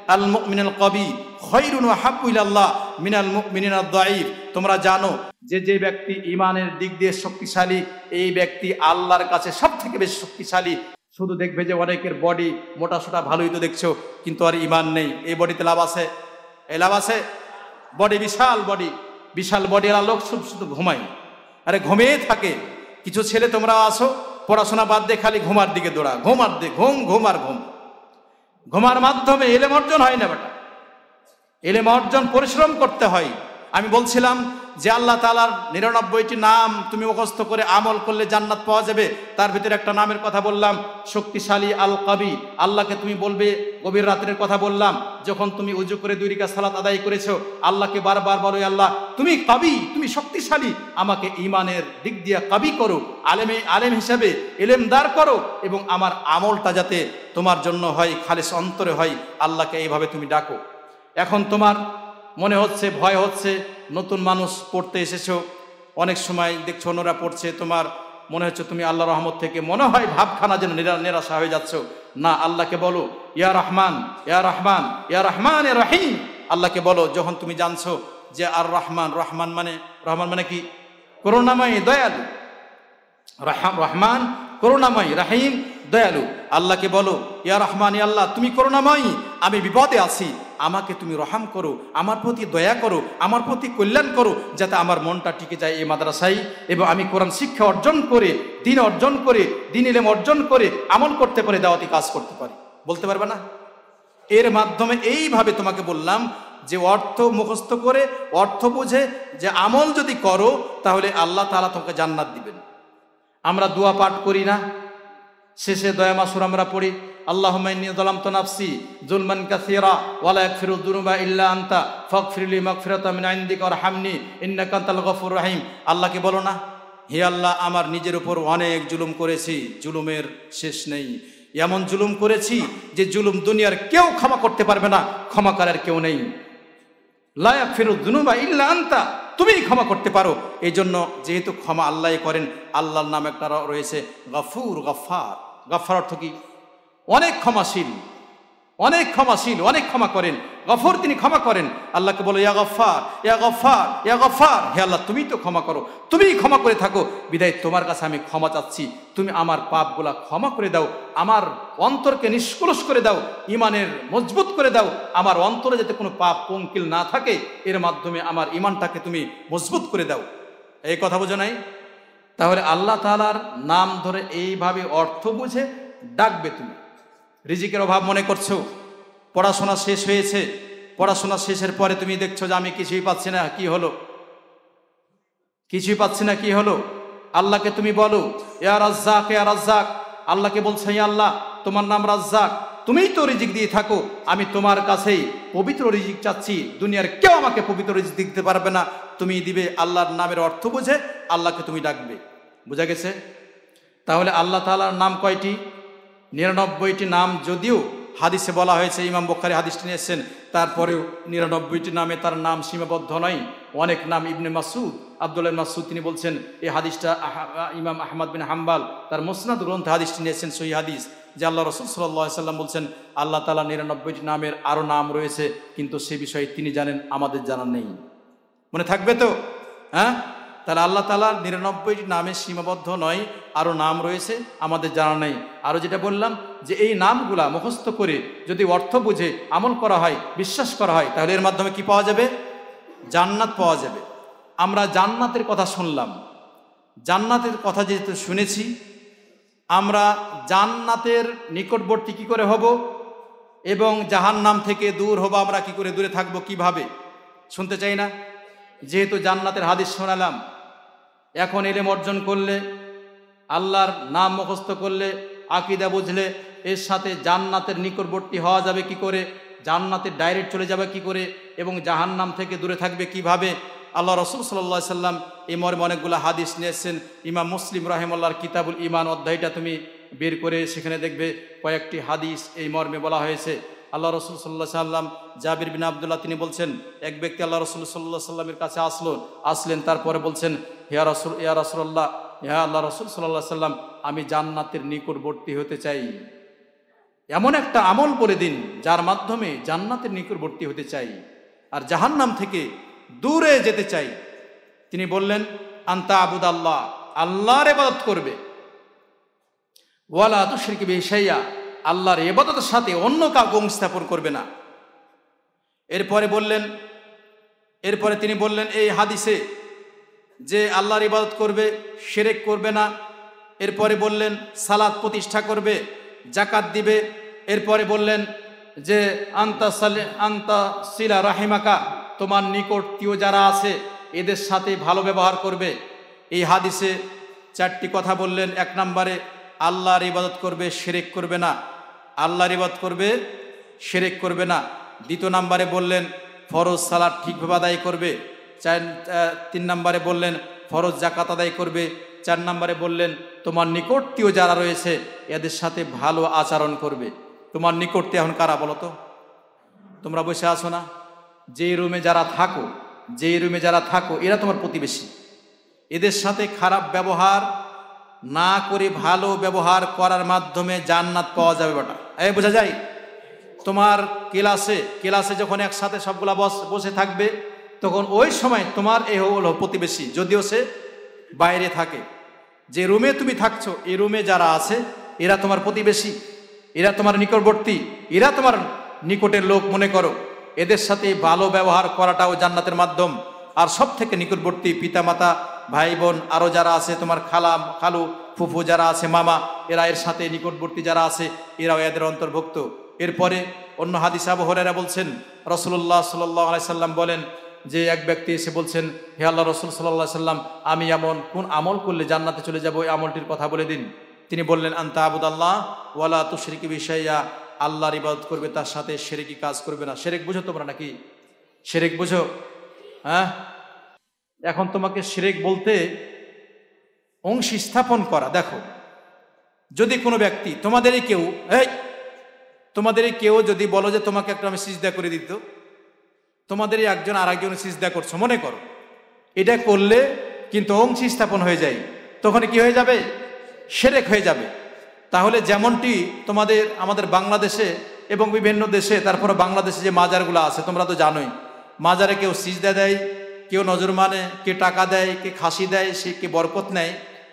আল মুমিনুল কবি খায়রুন ওয়া হাব্বু ইলাল্লাহ মিনাল মুমিনিনাদ দাঈফ। তোমরা জানো যে যে ব্যক্তি ঈমানের দিক দিয়ে শক্তিশালী, এই ব্যক্তি আল্লাহর কাছে সবথেকে বেশি শক্তিশালী। শুধু দেখবে যে অনেকের বডি মোটাসোটা ভালোই তো দেখছো, কিন্তু আর ঈমান নেই। এই বডিতে লাভ আছে? এই লাভ আছে? বডি বিশাল বডি, বিশাল বডি আর লোক শুধু ঘুমায়, আরে ঘুমিয়ে থাকে। কিছু ছেলে তোমরা আসো পড়াশোনা বাদ দিয়ে খালি ঘুমার দিকে দৌড়া, ঘুমার দিকে ঘুম ঘুম আর ঘুম। ঘুমার মাধ্যমে এলেম অর্জন হয় না বেটা, এলেম অর্জন পরিশ্রম করতে হয়। আমি বলছিলাম যে আল্লাহ তাআলার 99টি নাম তুমি মুখস্থ করে আমল করলে জান্নাত পাওয়া যাবে। তার ভিতরে একটা নামের কথা বললাম, শক্তিশালী আল কবি। আল্লাহকে তুমি বলবে, গভীর রাতের কথা বললাম, যখন তুমি উজু করে 2 রাকাত সালাত আদায় করেছো, আল্লাহকে বারবার বলো, আল্লাহ তুমি কবি, তুমি শক্তিশালী, আমাকে ঈমানের দিক দিয়ে কবি করো, আলেম হিসেবে ইলমদার করো, এবং আমার আমলটা যাতে তোমার জন্য হয়, খালিস অন্তরে হয়। আল্লাহকে এইভাবে তুমি ডাকো। এখন তোমার মনে হচ্ছে, ভয় হচ্ছে, নতুন মানুষ পড়তে এসেছো, অনেক সময় দেখছো অন্যরা পড়ছে, তোমার মনে হচ্ছে তুমি আল্লাহর রহমত থেকে মনে হয় ভাবখানা যেন নিরাশা হয়ে যাচ্ছ। না, আল্লাহকে বলো ইয়া রহমান ইয়া রহমান ইয়া রহমান ইয়া রহিম। আল্লাহকে বলো যখন তুমি জানছো যে আর রহমান, রহমান মানে কি? করুণাময়, দয়ালু। রহমান করুণাময়, রাহিম দয়ালু। আল্লাহকে বলো ইয়া রহমান, ইয়া আল্লাহ তুমি করুণাময়ী, আমি বিপদে আছি, আমাকে তুমি রহম করো, আমার প্রতি দয়া করো, আমার প্রতি কল্যাণ করো, যাতে আমার মনটা টিকে যায় এই মাদ্রাসায়, এবং আমি কোরআন শিক্ষা অর্জন করে, দিন অর্জন করে, দিন ইলম অর্জন করে আমল করতে পারে, দাওয়াতি কাজ করতে পারি। বলতে পারবে না? এর মাধ্যমে এইভাবে তোমাকে বললাম যে অর্থ মুখস্থ করে, অর্থ বুঝে যে আমল যদি করো, তাহলে আল্লাহ তাআলা তোমাকে জান্নাত দিবেন। আমরা দোয়া পাঠ করি না? শেষে দয়া মাসুর আমরা পড়ি, আল্লাহুম্মা ইন্নী যালামতু নাফসি যুলমান কাসীরা ওয়া লা ইয়াগফিরুয যুনুবা ইল্লা আনতা ফাগফিরলি মাগফিরাতাম মিন ইনদিকা ওয়ারহামনি ইন্নাকা আনতাল গফুরুর রহিম। আল্লাহকে বলো না, হে আল্লাহ আমার নিজের উপর অনেক জুলুম করেছি, জুলুমের শেষ নেই। এমন জুলুম করেছি যে জুলুম দুনিয়ার কেউ ক্ষমা করতে পারবে না, ক্ষমা করার কেউ নেই। লা ইয়াগফিরুয যুনুবা ইল্লা আনতা, তুমি ক্ষমা করতে পারো। এই জন্য যেহেতু ক্ষমা আল্লাহই করেন, আল্লাহর নাম একটা রয়েছে গফুর, গফফার। গফফার অর্থ কি? অনেক ক্ষমাশীল, অনেক ক্ষমাশীল, অনেক ক্ষমা করেন। গফুর তিনি ক্ষমা করেন। আল্লাহকে বলো ইয়া গফফার ইয়া গফফার ইয়া গফফার, হে আল্লাহ তুমি তো ক্ষমা করো, তুমিই ক্ষমা করে থাকো, বিধায় তোমার কাছে আমি ক্ষমা চাচ্ছি, তুমি আমার পাপগুলা ক্ষমা করে দাও, আমার অন্তরকে নিষ্কলুষ করে দাও, ঈমানের মজবুত করে দাও, আমার অন্তরে যাতে কোনো পাপ পঙ্কিল না থাকে, এর মাধ্যমে আমার ঈমানটাকে তুমি মজবুত করে দাও। এই কথা বোঝো নাই? তাহলে আল্লাহ তাআলার নাম ধরে এইভাবে অর্থ বুঝে ডাকবে তুমি। রিজিকের অভাব মনে করছো, পড়াশোনা শেষ হয়েছে, পড়াশোনা শেষের পরে তুমি দেখছো যে আমি কিছুই পাচ্ছি না, কি হলো? কিছুই পাচ্ছি না, কি হলো? আল্লাহকে তুমি বলো ইয়া রাজ্জাক ইয়া রাজ্জাক। আল্লাহকে বলছো ইয়া আল্লাহ তোমার নাম রাজ্জাক, তুমিই তো রিজিক দিয়ে থাকো, আমি তোমার কাছেই পবিত্র রিজিক চাচ্ছি, দুনিয়ার কেউ আমাকে পবিত্র রিজিক দিতে পারবে না, তুমি দিবে। আল্লাহর নামের অর্থ বুঝে আল্লাহকে তুমি ডাকবে। বুঝা গেছে? তাহলে আল্লাহ তাআলার নাম কয়টি? 99টি নাম। যদিও হাদিসে বলা হয়েছে, ইমাম বুখারী হাদিসটি নিয়েছেন, তারপরেও 99টি নামে তার নাম সীমাবদ্ধ নয়, অনেক নাম। ইবনে মাসউদ, আব্দুল্লাহ ইবনে মাসউদ তিনি বলছেন, এই হাদিসটা ইমাম আহমদ বিন হাম্বাল তার মুসনাদ গ্রন্থে হাদিসটি নিয়েছেন, সহিহ হাদিস, যে আল্লাহ রাসূল সাল্লাল্লাহু আলাইহি সাল্লাম বলছেন আল্লাহ তাআলা 99টি নামের আরও নাম রয়েছে, কিন্তু সে বিষয়ে তিনি জানেন, আমাদের জানা নেই। মনে থাকবে তো? হ্যাঁ, তাহলে আল্লাহ তাআলার 99টি নামে সীমাবদ্ধ নয়, আরও নাম রয়েছে, আমাদের জানা নেই। আরও যেটা বললাম যে এই নামগুলা মুখস্থ করে যদি অর্থ বুঝে আমল করা হয়, বিশ্বাস করা হয়, তাহলে এর মাধ্যমে কি পাওয়া যাবে? জান্নাত পাওয়া যাবে। আমরা জান্নাতের কথা শুনলাম, জান্নাতের কথা যেহেতু শুনেছি, আমরা জান্নাতের নিকটবর্তী কি করে হব এবং জাহান্নাম থেকে দূর হব, আমরা কি করে দূরে থাকবো, কিভাবে? শুনতে চাই না? যেহেতু জান্নাতের হাদিস শোনালাম, এখন ইলম অর্জন করলে, আল্লাহর নাম মুখস্থ করলে, আকীদা বুঝলে, এর সাথে জান্নাতের নিকটবর্তী হওয়া যাবে কি করে, জান্নাতে ডাইরেক্ট চলে যাবে কি করে, এবং জাহান্নাম থেকে দূরে থাকবে কিভাবে? আল্লাহ রাসূল সাল্লাল্লাহু আলাইহি সাল্লাম এই মর্মে অনেকগুলো হাদিস নিয়েছেন। ইমাম মুসলিম রাহিমাহুল্লাহর কিতাবুল ঈমান অধ্যায়টা তুমি বের করে সেখানে দেখবে কয়েকটি হাদিস এই মর্মে বলা হয়েছে। আল্লাহ রাসূল সাল্লাল্লাহু আলাইহি সাল্লাম, জাবির বিন আব্দুল্লাহ তিনি বলছেন, এক ব্যক্তি আল্লাহ রাসূল সাল্লাল্লাহু আলাইহি সাল্লামের কাছে আসলেন, তারপরে বলছেন, ইয়া রাসূলুল্লাহ, ইয়া আল্লাহ রাসূল সাল্লাল্লাহু আলাইহি সাল্লাম, আমি জান্নাতের নিকটবর্তী হতে চাই। এমন একটা আমল করে দিন যার মাধ্যমে জান্নাতের নিকটবর্তী হতে চাই আর জাহান্নাম থেকে দূরে যেতে চাই। তিনি বললেন, আনতা আবুদাল্লাহ, আল্লাহর ইবাদত করবে, ওয়ালা তুশরিক বিহি শাইআ, আল্লাহর ইবাদতের সাথে অন্য কাউকে অংশ স্থাপন করবে না। এরপরে তিনি বললেন এই হাদিসে যে আল্লাহর ইবাদত করবে, শিরক করবে না। এরপরে বললেন সালাত প্রতিষ্ঠা করবে, জাকাত দিবে। এরপরে বললেন যে আন্তা সিলা রাহিমাকা, তোমার নিকটতীয় যারা আছে এদের সাথে ভালো ব্যবহার করবে। এই হাদিসে 4টি কথা বললেন। 1 নম্বরে আল্লাহর ইবাদত করবে, শিরক করবে না। আল্লাহর ইবাদত করবে, শিরক করবে না। 2 নম্বরে বললেন ফরজ সালাত ঠিকভাবে আদায় করবে। 3 নম্বরে বললেন ফরজ জাকাত আদায় করবে। 4 নম্বরে বললেন তোমার নিকটতীয় যারা রয়েছে এদের সাথে ভালো আচরণ করবে। তোমার নিকটতীয় এখন কারা বলো তো? তোমরা বসে আছো না? যে রুমে যারা থাকো এরা তোমার প্রতিবেশী। এদের সাথে খারাপ ব্যবহার না করে ভালো ব্যবহার করার মাধ্যমে জান্নাত পাওয়া যাবে। বেটা বোঝা যায়? তোমার ক্লাসে যখন একসাথে সবগুলা বসে থাকবে তখন ওই সময় তোমার এ হলো প্রতিবেশী, যদিও সে বাইরে থাকে। যে রুমে তুমি থাকছো এই রুমে যারা আছে এরা তোমার প্রতিবেশী, এরা তোমার নিকটবর্তী, এরা তোমার নিকটের লোক মনে করো। এদের সাথে ভালো ব্যবহার করাটাও জান্নাতের মাধ্যম। আর সব থেকে নিকটবর্তী পিতামাতা, ভাই বোন, আরও যারা আছে তোমার খালু ফুফু যারা আছে, মামা, এরা এর সাথে নিকটবর্তী যারা আছে এরাও এদের অন্তর্ভুক্ত। এরপরে অন্য হাদিস আবু হুরায়রা বলছেন রাসূলুল্লাহ সাল্লাল্লাহু আলাইহি সাল্লাম বলেন যে এক ব্যক্তি এসে বলছেন, হে আল্লাহ রাসূল সাল্লাল্লাহু আলাইহি সাল্লাম, আমি এমন কোন আমল করলে জান্নাতে চলে যাব, এই আমলটির কথা বলে দিন। তিনি বললেন, আনতা আবুদাল্লাহ ওয়ালা তুশরিক বিহি শাইআ, আল্লাহর ইবাদত করবে, তার সাথে শিরকি কাজ করবে না। শিরক বুঝো তোমরা নাকি? শিরক বুঝো? হ্যাঁ, এখন তোমাকে শিরক বলতে অংশ স্থাপন করা। দেখো, যদি কোনো ব্যক্তি তোমাদেরই কেউ যদি বলো যে তোমাকে একটা আমি সিজদা করে দিত, তোমাদেরই একজন আর একজন সিজদা করছো মনে করো, এটা করলে কিন্তু অংশ স্থাপন হয়ে যায়, তখন কি হয়ে যাবে? শিরক হয়ে যাবে। তাহলে যেমনটি আমাদের বাংলাদেশে এবং বিভিন্ন দেশে, তারপরে বাংলাদেশে যে মাজারগুলো আছে তোমরা তো জানোই, মাজারে কেউ সিজদা দেয়, কেউ নজর মানে, কে টাকা দেয়, কে খাসি দেয়, সে কে বরকত নেয়।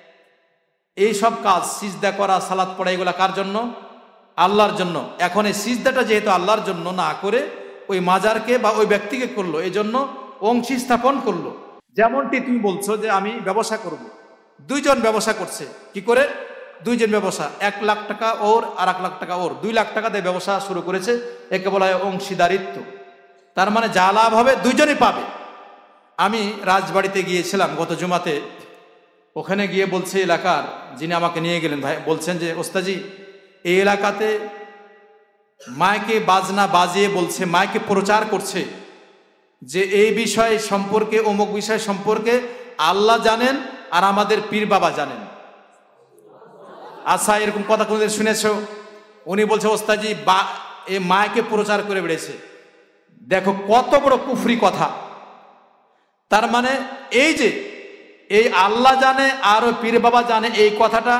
এই সব কাজ সিজদা করা, সালাত পড়া, এগুলা কার জন্য? আল্লাহর জন্য। এখন এই সিজদাটা যেহেতু আল্লাহর জন্য না করে ওই মাজারকে বা ওই ব্যক্তিকে করলো, এই জন্য অংশ স্থাপন করলো। যেমনটি তুমি বলছো যে আমি ব্যবসা করব, 2 জন ব্যবসা করছে, কি করে? 2 জন ব্যবসা, 1 লাখ টাকা ওর আর 1 লাখ টাকা ওর, 2 লাখ টাকা দিয়ে ব্যবসা শুরু করেছে, একে বলা হয় অংশীদারিত্ব। তার মানে যা লাভ হবে 2 জনই পাবে। আমি রাজবাড়িতে গিয়েছিলাম গত জুমাতে, ওখানে গিয়ে বলছে এলাকার যিনি আমাকে নিয়ে গেলেন ভাই, বলছেন যে ওস্তাজি এই এলাকাতে মাইকে বাজনা বাজিয়ে বলছে, মাইকে প্রচার করছে যে এই বিষয় সম্পর্কে, অমুক বিষয় সম্পর্কে আল্লাহ জানেন আর আমাদের পীর বাবা জানেন। আচ্ছা, এরকম কথা কোনদিন শুনেছো? উনি বলছে ওস্তাজি এই মাইকে প্রচার করে বেড়েছে। দেখো কত বড় কুফরি কথা। তার মানে এই আল্লাহ জানে আর ওই পীর বাবা জানে, এই কথাটা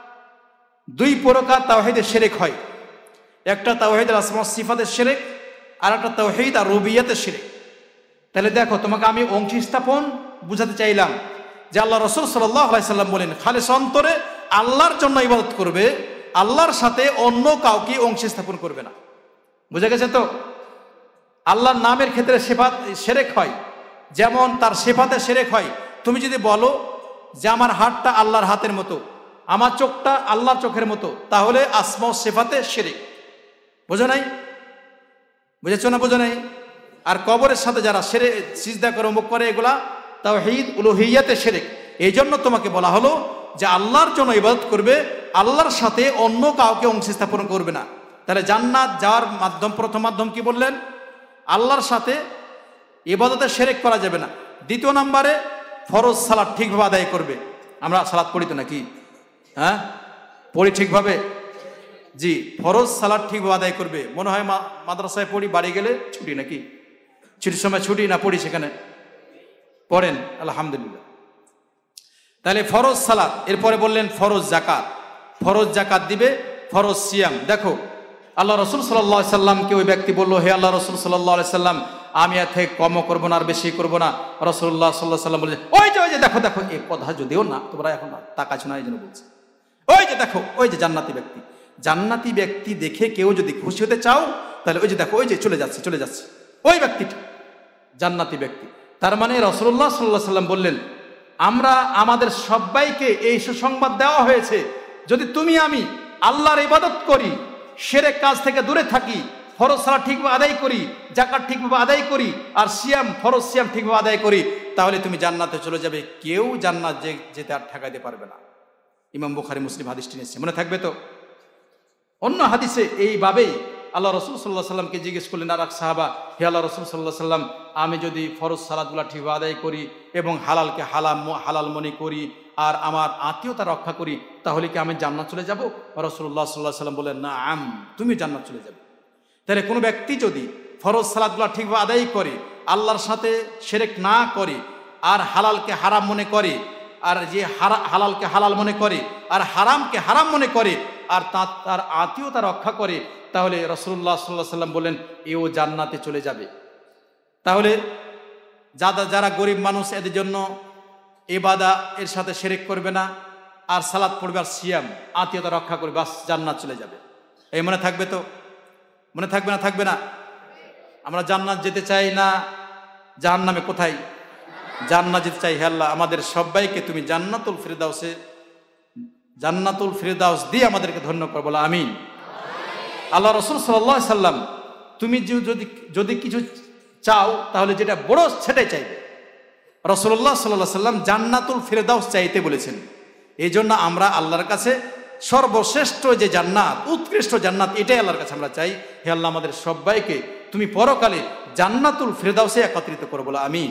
2 প্রকার তাওহীদের শিরক হয়। একটা তাওহীদুল আসমা ওয়াস সিফাতের শিরক, আর একটা তাওহীদ আর রুবিয়াতের শিরক। তাহলে দেখো, তোমাকে আমি অংশ স্থাপন বুঝাতে চাইলাম যে আল্লাহ রাসূল সাল্লাল্লাহু আলাইহি সাল্লাম বলেন খালিস অন্তরে আল্লাহর জন্য ইবাদত করবে, আল্লাহর সাথে অন্য কাউকে অংশ স্থাপন করবে না। বুঝা গেছে তো? আল্লাহর নামের ক্ষেত্রে শিরক হয়, যেমন তার সিফাতে শিরক হয়। তুমি যদি বলো যে আমার হাতটা আল্লাহর হাতের মতো, আমার চোখটা আল্লাহর চোখের মতো, তাহলে আসমা ও সিফাতে শিরক। বোঝো নাই? বুঝেছো না? বোঝো নাই? আর কবরের সাথে যারা সিজদা করে, মুখ করে, এগুলা তাওহীদ উলুহিয়াতে শিরক। এই জন্য তোমাকে বলা হলো যে আল্লাহর জন্য ইবাদত করবে, আল্লাহর সাথে অন্য কাউকে অংশ স্থাপন করবে না। তাহলে জান্নাত যাওয়ার প্রথম মাধ্যম কি বললেন? আল্লাহর সাথে ইবাদতে শিরক করা যাবে না। 2 নম্বরে ফরজ সালাত ঠিকভাবে আদায় করবে। আমরা সালাত পড়ি তো নাকি? হ্যাঁ, পড়ি ঠিকভাবে? জি, ফরজ সালাত ঠিকভাবে আদায় করবে। মনে হয় মাদ্রাসায় পড়ি, বাড়ি গেলে ছুটি নাকি? ছুটির সময় ছুটি না পড়ি? সেখানে পড়েন, আলহামদুলিল্লাহ। তাহলে ফরজ সালাত। এরপরে বললেন ফরজ জাকাত, ফরজ জাকাত দিবে, ফরজ সিয়াম। দেখো আল্লাহ রসুল সাল্লাল্লাহু আলাইহি সাল্লামকে ওই ব্যক্তি বলল, হে আল্লাহ রসুল সাল্লাল্লাহু আলাইহি সাল্লাম, আমি এর থেকে কমও করবো না আর বেশি করবো না। রাসূলুল্লাহ সাল্লাল্লাহু আলাইহি সাল্লাম বললেন, ওই যে দেখো দেখো, এই কথা যদিও না তোমরা এখন তাকাচ্ছ না, এই জন্য বলছি, ওই যে দেখো, ওই যে জান্নাতি ব্যক্তি। জান্নাতি ব্যক্তি দেখে কেউ যদি খুশি হতে চাও, তাহলে ওই যে দেখো, ওই যে চলে যাচ্ছে ওই ব্যক্তিটা জান্নাতি ব্যক্তি। তার মানে রাসূলুল্লাহ সাল্লাল্লাহু আলাইহি সাল্লাম বললেন, আমরা আমাদের সবাইকে এই সুসংবাদ দেওয়া হয়েছে, যদি তুমি আমি আল্লাহর ইবাদত করি, শিরক কাজ থেকে দূরে থাকি, ফরজ সালাত ঠিকভাবে আদায় করি, যাকাত ঠিকভাবে আদায় করি, আর ফরজ সিয়াম ঠিকভাবে আদায় করি, তাহলে তুমি জান্নাতে চলে যাবে। কেউ জান্নাত যেতে আর ঠেকাইতে পারবে না। ইমাম বুখারী মুসলিম হাদিসটি নিয়েছে, মনে থাকবে তো? অন্য হাদিসে এইভাবেই আল্লাহ রসুল সাল্লাল্লাহু আলাইহি সাল্লামকে জিজ্ঞেস করলেন আর এক সাহাবা, হে আল্লাহ রসুল সাল্লাল্লাহু আলাইহি সাল্লাম, আমি যদি ফরজ সালাতগুলো ঠিকভাবে আদায় করি এবং হালালকে হালাল মনে করি আর আমার আত্মীয়তা রক্ষা করি, তাহলে কি আমি জান্নাত চলে যাব? রাসূলুল্লাহ সাল্লাল্লাহু আলাইহি সাল্লাম বললেন, না তুমি জান্নাত চলে যাবে। তাহলে কোনো ব্যক্তি যদি ফরজ সালাতগুলো ঠিকভাবে আদায় করে, আল্লাহর সাথে শিরক না করে, আর হালালকে হারাম মনে করে, আর যে হালালকে হালাল মনে করে আর হারামকে হারাম মনে করে, আর তার আত্মীয়তা রক্ষা করে, তাহলে রাসূলুল্লাহ সাল্লাল্লাহু আলাইহি সাল্লাম বলেন এও জান্নাতে চলে যাবে। তাহলে যারা গরিব মানুষ, এদের জন্য ইবাদত এর সাথে শিরক করবে না, আর সালাত পড়বে, আর সিয়াম, আত্মীয়তা রক্ষা করবে, বাস জান্নাত চলে যাবে। এই মনে থাকবে তো? মনে থাকবে না? থাকবে না? আমরা জান্নাত যেতে চাই না জাহান্নামে? কোথায়? জান্নাত যেতে চাই। হে আল্লাহ, আমাদের সবাইকে তুমি জান্নাতুল ফিরদাউস দিয়ে আমাদেরকে ধন্য কর, বলো আমিন। আল্লাহ রসুল সাল্লাল্লাহু আলাইহি সাল্লাম, তুমি যদি কিছু চাও তাহলে যেটা বড় সেটাই চাইবে। রাসূলুল্লাহ সাল্লাল্লাহু আলাইহি সাল্লাম জান্নাতুল ফিরদাউস চাইতে বলেছেন। এই জন্য আমরা আল্লাহর কাছে সর্বশ্রেষ্ঠ যে জান্নাত, উৎকৃষ্ট জান্নাত, এটাই আল্লাহর কাছে আমরা চাই। হে আল্লাহ, আমাদের সবাইকে তুমি পরকালে জান্নাতুল ফিরদাউসে একত্রিত করো, বলো আমিন।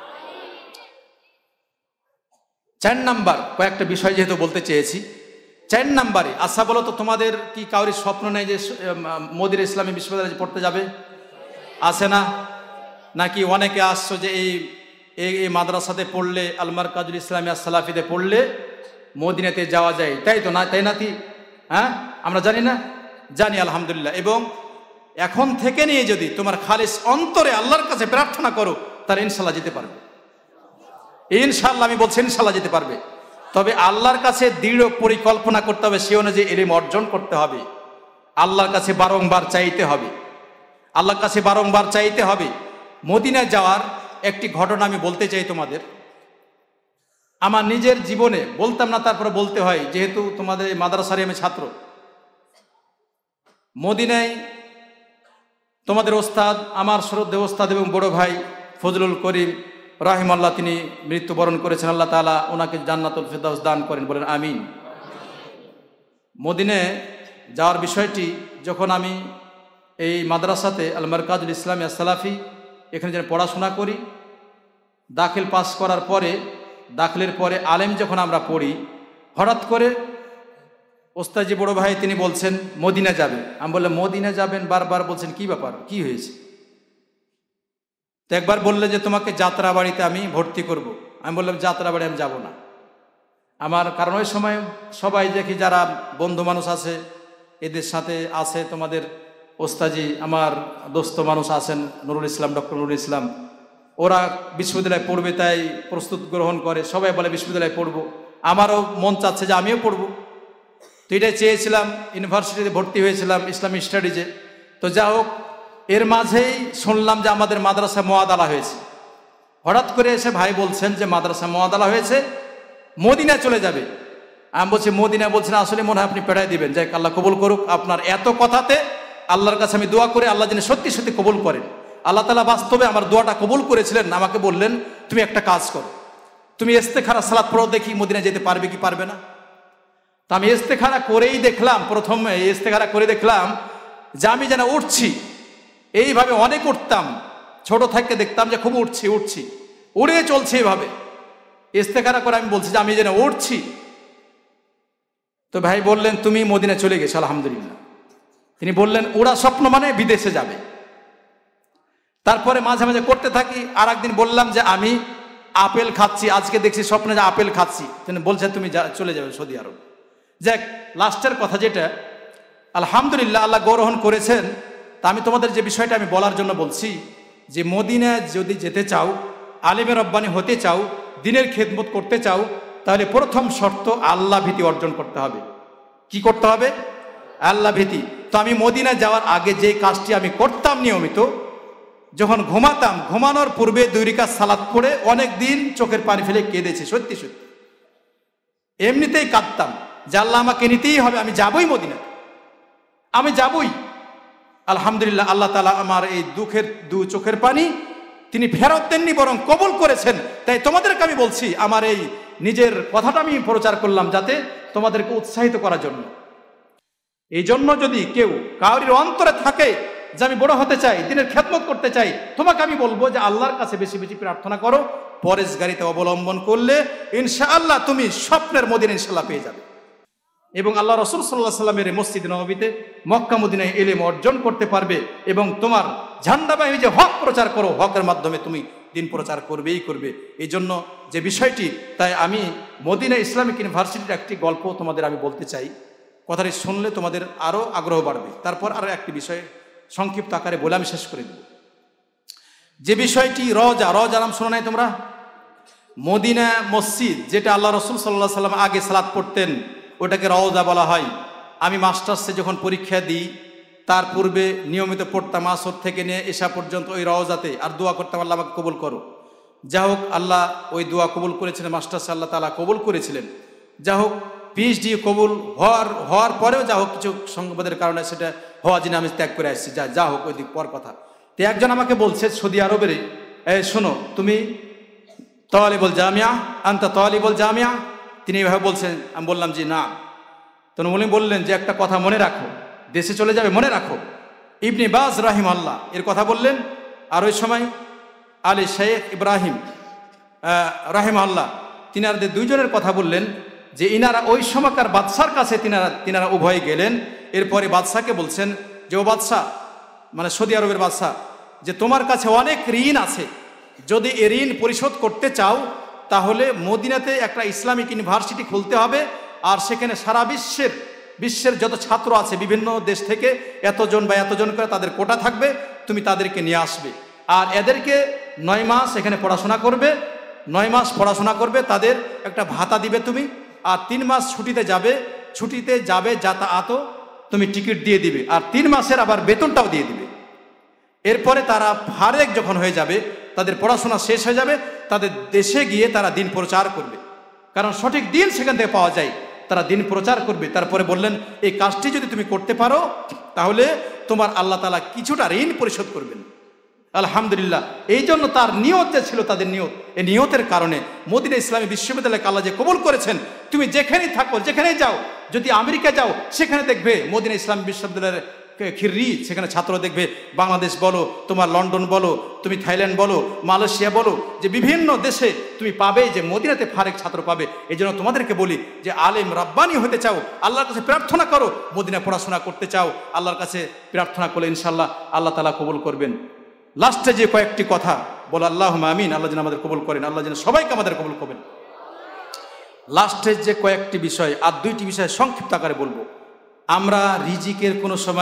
4 নাম্বার কয়েকটা বিষয় যেহেতু বলতে চেয়েছি, 4 নাম্বারে, আচ্ছা বলো তো, তোমাদের কি কাউরির স্বপ্ন নেই যে মদিনা ইসলামী বিশ্ববিদ্যালয়ে পড়তে যাবে? আছে না? নাকি অনেকে আসছো যে এই মাদ্রাসাতে পড়লে, আল মারকাজুল ইসলামী সালাফিতে পড়লে মদিনাতে যাওয়া যায়, তাই তো না? তাই নাকি? হ্যাঁ, আমরা জানি না? জানি, আলহামদুলিল্লাহ। এবং এখন থেকে নিয়ে যদি তোমার খালিস অন্তরে আল্লাহর কাছে প্রার্থনা করো, তাহলে ইনশাল্লাহ যেতে পারবে। ইনশাল্লাহ, আমি বলছি ইনশাল্লাহ যেতে পারবে। তবে আল্লাহর কাছে দৃঢ় পরিকল্পনা করতে হবে, সে অনুযায়ী ইলম অর্জন করতে হবে, আল্লাহর কাছে বারংবার চাইতে হবে, আল্লাহর কাছে বারংবার চাইতে হবে। মদিনায় যাওয়ার একটি ঘটনা আমি বলতে চাই তোমাদের। আমার নিজের জীবনে বলতাম না, তারপরে বলতে হয়, যেহেতু তোমাদের মাদ্রাসারই আমি ছাত্র। মদিনায় তোমাদের ওস্তাদ, আমার শ্রদ্ধেয় ওস্তাদ এবং বড় ভাই ফজলুল করিম রাহিমাল্লাহ, তিনি মৃত্যুবরণ করেছেন। আল্লাহ তাআলা ওনাকে জান্নাতুল ফিরদাউস দান করেন, বলেন আমিন। মদিনায় যাওয়ার বিষয়টি, যখন আমি এই মাদ্রাসাতে আল মারকাজুল ইসলামী সালাফি এখানে যেন পড়াশোনা করি, দাখিল পাস করার পরে, দাখিলের পরে আলেম যখন আমরা পড়ি, হঠাৎ করে ওস্তাদজি বড় ভাই তিনি বলছেন মদিনা যাবে। আমি বললাম মদিনা যাবেন বারবার বলছেন, কি ব্যাপার, কি হয়েছে? তো একবার বললে যে তোমাকে যাত্রাবাড়িতে আমি ভর্তি করব। আমি বললাম যাত্রাবাড়ি আমি যাব না আমার, কারণ ওই সময় সবাই দেখি যারা বন্ধু মানুষ আছে, এদের সাথে আছে তোমাদের ওস্তাদজি, আমার দোস্ত মানুষ আছেন, নুরুল ইসলাম, ডক্টর নুরুল ইসলাম, ওরা বিশ্ববিদ্যালয়ে পড়বে, তাই প্রস্তুত গ্রহণ করে, সবাই বলে বিশ্ববিদ্যালয়ে পড়বো। আমারও মন চাচ্ছে যে আমিও পড়বো, তো এটাই চেয়েছিলাম। ইউনিভার্সিটিতে ভর্তি হয়েছিলাম ইসলামিক স্টাডিজে। তো যা হোক, এর মাঝেই শুনলাম যে আমাদের মাদ্রাসা মুআদালা হয়েছে। হঠাৎ করে এসে ভাই বলছেন যে মাদ্রাসা মুআদালা হয়েছে, মদিনা চলে যাবে। আমি বলছি মদিনা, বলছেন আসলে মনে হয় আপনি পেড়াই দিবেন, যাই আল্লাহ কবুল করুক। আপনার এত কথাতে আল্লাহর কাছে আমি দোয়া করে আল্লাহ যেন সত্যি সত্যি কবুল করেন। আল্লাহ তাআলা বাস্তবে আমার দোয়াটা কবুল করেছিলেন। আমাকে বললেন তুমি একটা কাজ করো, তুমি ইস্তেখারা সালাত পড়ো, দেখি মদিনা যেতে পারবে কি পারবে না। তো আমি ইস্তেখারা করেই দেখলাম, প্রথমে ইস্তেখারা করে দেখলাম যে আমি যেন উঠছি। এইভাবে অনেক উঠতাম, ছোট থেকে দেখতাম যে খুব উঠছি উড়ে চলছে এইভাবে। ইস্তেখারা করে আমি বলছি যে আমি যেন উঠছি। তো ভাই বললেন তুমি মদিনা চলে গেছো, আলহামদুলিল্লাহ। তিনি বললেন ওরা স্বপ্ন মানে বিদেশে যাবে। তারপরে মাঝে মাঝে করতে থাকি। আর একদিন বললাম যে আমি আপেল খাচ্ছি, আজকে দেখছি স্বপ্নে যে আপেল খাচ্ছি। তিনি বলছে তুমি চলে যাবে সৌদি আরব। যাক, লাস্টের কথা যেটা, আলহামদুলিল্লাহ আল্লাহ গ্রহণ করেছেন। তা আমি তোমাদের যে বিষয়টা আমি বলার জন্য বলছি যে মদিনায় যদি যেতে চাও, আলিমে রব্বানি হতে চাও, দিনের খেদমত করতে চাও, তাহলে প্রথম শর্ত আল্লাহ ভীতি অর্জন করতে হবে। কি করতে হবে? আল্লাহ ভীতি। তো আমি মদিনায় যাওয়ার আগে যে কাজটি আমি করতাম নিয়মিত, যখন ঘুমাতাম, ঘুমানোর পূর্বে 2 রাকাত সালাত পড়ে অনেক দিন চোখের পানি ফেলে কেঁদেছি, সত্যি সত্যি এমনিতেই কাঁদতাম যে আল্লাহ আমাকে নিতেই হবে, আমি যাবই মদিনা, আমি যাবই। আলহামদুলিল্লাহ আল্লাহ তাআলা আমার এই দুঃখের 2 চোখের পানি তিনি ফেরত দেননি, বরং কবুল করেছেন। তাই তোমাদেরকে আমি বলছি, আমার এই নিজের কথাটা আমি প্রচার করলাম যাতে তোমাদেরকে উৎসাহিত করার জন্য। এই জন্য যদি কেউ কাউরির অন্তরে থাকে যে আমি বড় হতে চাই, দিনের খেদমত করতে চাই, তোমাকে আমি বলবো যে আল্লাহর কাছে বেশি বেশি প্রার্থনা করো। পরেশগারিতা অবলম্বন করলে ইনশাআল্লাহ তুমি স্বপ্নের মদিনা ইনশাআল্লাহ পেয়ে যাবে। এবং আল্লাহ রাসূল সাল্লাল্লাহু আলাইহি ওয়াসাল্লামের মসজিদ নববীতে, মক্কা মদিনায় ইলম অর্জন করতে পারবে। এবং তোমার ঝান্ডাবাহী যে হক প্রচার করো, হকের মাধ্যমে তুমি দিন প্রচার করবেই করবে। এই জন্য যে বিষয়টি, তাই আমি মদিনা ইসলামিক ইউনিভার্সিটির একটি গল্প তোমাদের আমি বলতে চাই। কথাটি শুনলে তোমাদের আরও আগ্রহ বাড়বে। তারপর আরও একটি বিষয় সংক্ষিপ্ত আকারে বলে আমি শেষ করে দেব। যে বিষয়টি রওজা নাম শোনা নাই তোমরা? মদিনা মসজিদ যেটা আল্লাহ রাসূল সাল্লাল্লাহু আলাইহি ওয়াসাল্লাম আগে সালাত পড়তেন, ওটাকে রওজা বলা হয়। আমি মাস্টার্সে যখন পরীক্ষা দিই, তার পূর্বে নিয়মিত পড়তাম আসর থেকে নিয়ে এশা পর্যন্ত ওই রওজাতে, আর দোয়া করতাম আল্লাহ আমাকে কবুল করো। যা হোক আল্লাহ ওই দোয়া কবুল করেছিলেন, মাস্টার্সে আল্লাহ তাআলা কবুল করেছিলেন। যা হোক পিএইচডি কবুল হওয়ার পরেও যা হোক কিছু সংবাদের কারণে সেটা হওয়া যিনি আমি ত্যাগ করে আসছি। যা হোক ওই দিক পর কথা। তো একজন আমাকে বলছে সৌদি আরবের, শোনো তুমি তালিবুল জামিয়া, আনতা তালিবুল জামিয়া, তিনি এইভাবে বলছেন। আমি বললাম যে না। তো উনি বললেন যে একটা কথা মনে রাখো, দেশে চলে যাবে মনে রাখো। ইবনে বাজ রাহিমাহুল্লাহ এর কথা বললেন। আর ওই সময় আলী শেখ ইব্রাহিম রাহিমাহুল্লাহ তিনারদের 2 জনের কথা বললেন যে ইনারা ওই সময়কার বাদশার কাছে তিনারা উভয়ে গেলেন। এরপরে বাদশাকে বলছেন যে ও বাদশা, মানে সৌদি আরবের বাদশা, যে তোমার কাছে অনেক ঋণ আছে, যদি এ ঋণ পরিশোধ করতে চাও তাহলে মদিনাতে একটা ইসলামিক ইউনিভার্সিটি খুলতে হবে। আর সেখানে সারা বিশ্বের যত ছাত্র আছে বিভিন্ন দেশ থেকে এতজন করে তাদের কোটা থাকবে, তুমি তাদেরকে নিয়ে আসবে। আর এদেরকে 9 মাস এখানে পড়াশোনা করবে, 9 মাস পড়াশোনা করবে, তাদের একটা ভাতা দিবে তুমি। আর 3 মাস ছুটিতে যাবে যাতায়াত তুমি টিকিট দিয়ে দিবে, আর 3 মাসের আবার বেতনটাও দিয়ে দিবে। এরপরে তারা ফারেক যখন হয়ে যাবে, তাদের পড়াশোনা শেষ হয়ে যাবে, তাদের দেশে গিয়ে তারা দিন প্রচার করবে, কারণ সঠিক দিন সেখান থেকে পাওয়া যায়, তারা দিন প্রচার করবে। তারপরে বললেন এই কাজটি যদি তুমি করতে পারো তাহলে তোমার আল্লাহ তাআলা কিছুটা ঋণ পরিশোধ করবেন। আলহামদুলিল্লাহ, এই জন্য তার নিয়ত যে ছিল, তাদের নিয়ত, এই নিয়তের কারণে মদিনা ইসলামী বিশ্ববিদ্যালয়কে আল্লাহ যে কবুল করেছেন। তুমি যেখানেই থাকো, যেখানেই যাও, যদি আমেরিকা যাও সেখানে দেখবে মদিনা ইসলামী বিশ্ববিদ্যালয়ের খিররি, সেখানে ছাত্র দেখবে। বাংলাদেশ বলো, তোমার লন্ডন বলো, তুমি থাইল্যান্ড বলো, মালয়েশিয়া বলো, যে বিভিন্ন দেশে তুমি পাবে যে মদিনাতে ফারেক ছাত্র পাবে। এই জন্য তোমাদেরকে বলি যে আলেম রাব্বানি হতে চাও, আল্লাহর কাছে প্রার্থনা করো। মদিনা পড়াশোনা করতে চাও, আল্লাহর কাছে প্রার্থনা করলে ইনশাআল্লাহ আল্লাহ তাআলা কবুল করবেন। লাস্টে যে কয়েকটি কথা বলো, আল্লাহুম্মা আমিন, আল্লাহ যেন আমাদের কবুল করেন, আল্লাহ যেন সবাইকে আমাদের কবুল করবেন। লাস্টের যে কয়েকটি বিষয়, আর 2টি বিষয় সংক্ষিপ্ত আকারে বলবো। আমরা রিজিকের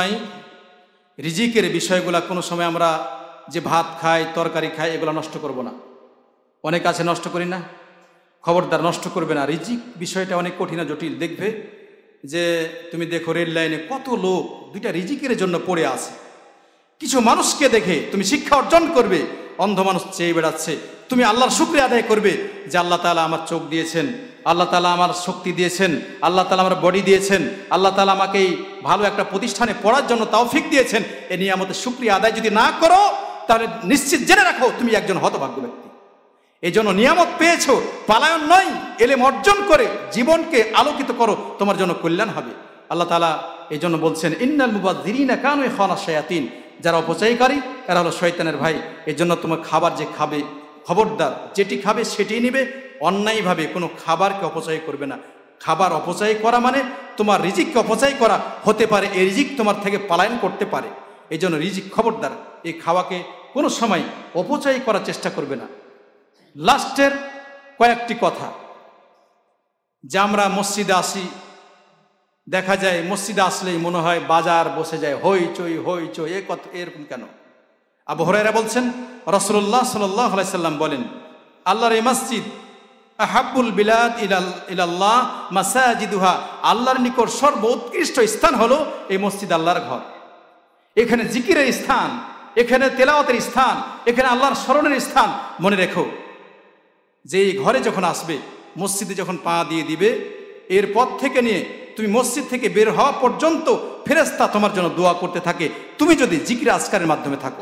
বিষয়গুলা কোনো সময় আমরা যে ভাত খাই, তরকারি খাই, এগুলো নষ্ট করব না। অনেক আছে নষ্ট করি না, খবরদার নষ্ট করবে না। রিজিক বিষয়টা অনেক কঠিন জটিল। দেখবে যে তুমি দেখো রেল লাইনে কত লোক 2টা রিজিকের জন্য পড়ে আছে। কিছু মানুষকে দেখে তুমি শিক্ষা অর্জন করবে, অন্ধ মানুষ চেয়ে বেড়াচ্ছে, তুমি আল্লাহর শুকরিয়া আদায় করবে যে আল্লাহ তাআলা আমার চোখ দিয়েছেন, আল্লাহ তাআলা আমার শক্তি দিয়েছেন, আল্লাহ তাআলা আমার বডি দিয়েছেন, আল্লাহ তাআলা আমাকে এই ভালো একটা প্রতিষ্ঠানে পড়ার জন্য তৌফিক দিয়েছেন। এ নিয়ামতের শুকরিয়া আদায় যদি না করো তাহলে নিশ্চিত জেনে রাখো তুমি একজন হতভাগ্য ব্যক্তি। এই জন্য নিয়ামত পেয়েছো, পালায়ন নয়, ইলম অর্জন করে জীবনকে আলোকিত করো, তোমার জন্য কল্যাণ হবে। আল্লাহ তাআলা এই জন্য বলছেন ইন্নাল মুবাযযিরিনা কানু ইখওয়ানাশ শায়াতিন, যারা অপচয়কারী এরা হলো শয়তানের ভাই। এই জন্য তোমার খাবার যে খাবে, খবরদার যেটি খাবে সেটিই নেবে, অন্যায়ভাবে কোনো খাবারকে অপচয় করবে না। খাবার অপচয় করা মানে তোমার রিজিককে অপচয় করা হতে পারে, এই রিজিক তোমার থেকে পলায়ন করতে পারে। এই জন্য রিজিক খবরদার, এই খাওয়াকে কোনো সময় অপচয় করার চেষ্টা করবে না। লাস্টের কয়েকটি কথা, যে আমরা মসজিদে আসি, দেখা যায় মসজিদে আসলেই মনে হয় বাজার বসে যায়, হইচই হইচই। এরকম কেন? আবু হুরায়রা বলছেন, রাসূলুল্লাহ সাল্লাল্লাহু আলাইহি সাল্লাম বলেন, আল্লাহর এই মসজিদ আহাব্বুল বিলাদ ইলাল্লাহ মাসাজিদুহা, আল্লাহর নিকট সর্বোৎকৃষ্ট স্থান হলো এই মসজিদ, আল্লাহর ঘর। এখানে জিকিরের স্থান, এখানে তেলাওয়াতের স্থান, এখানে আল্লাহর স্মরণের স্থান। মনে রেখো যে এই ঘরে যখন আসবে, মসজিদে যখন পা দিয়ে দিবে, এরপর থেকে নিয়ে তুমি মসজিদ থেকে বের হওয়া পর্যন্ত ফেরেশতা তোমার জন্য দোয়া করতে থাকে, তুমি যদি জিকির আজকারের মাধ্যমে থাকো।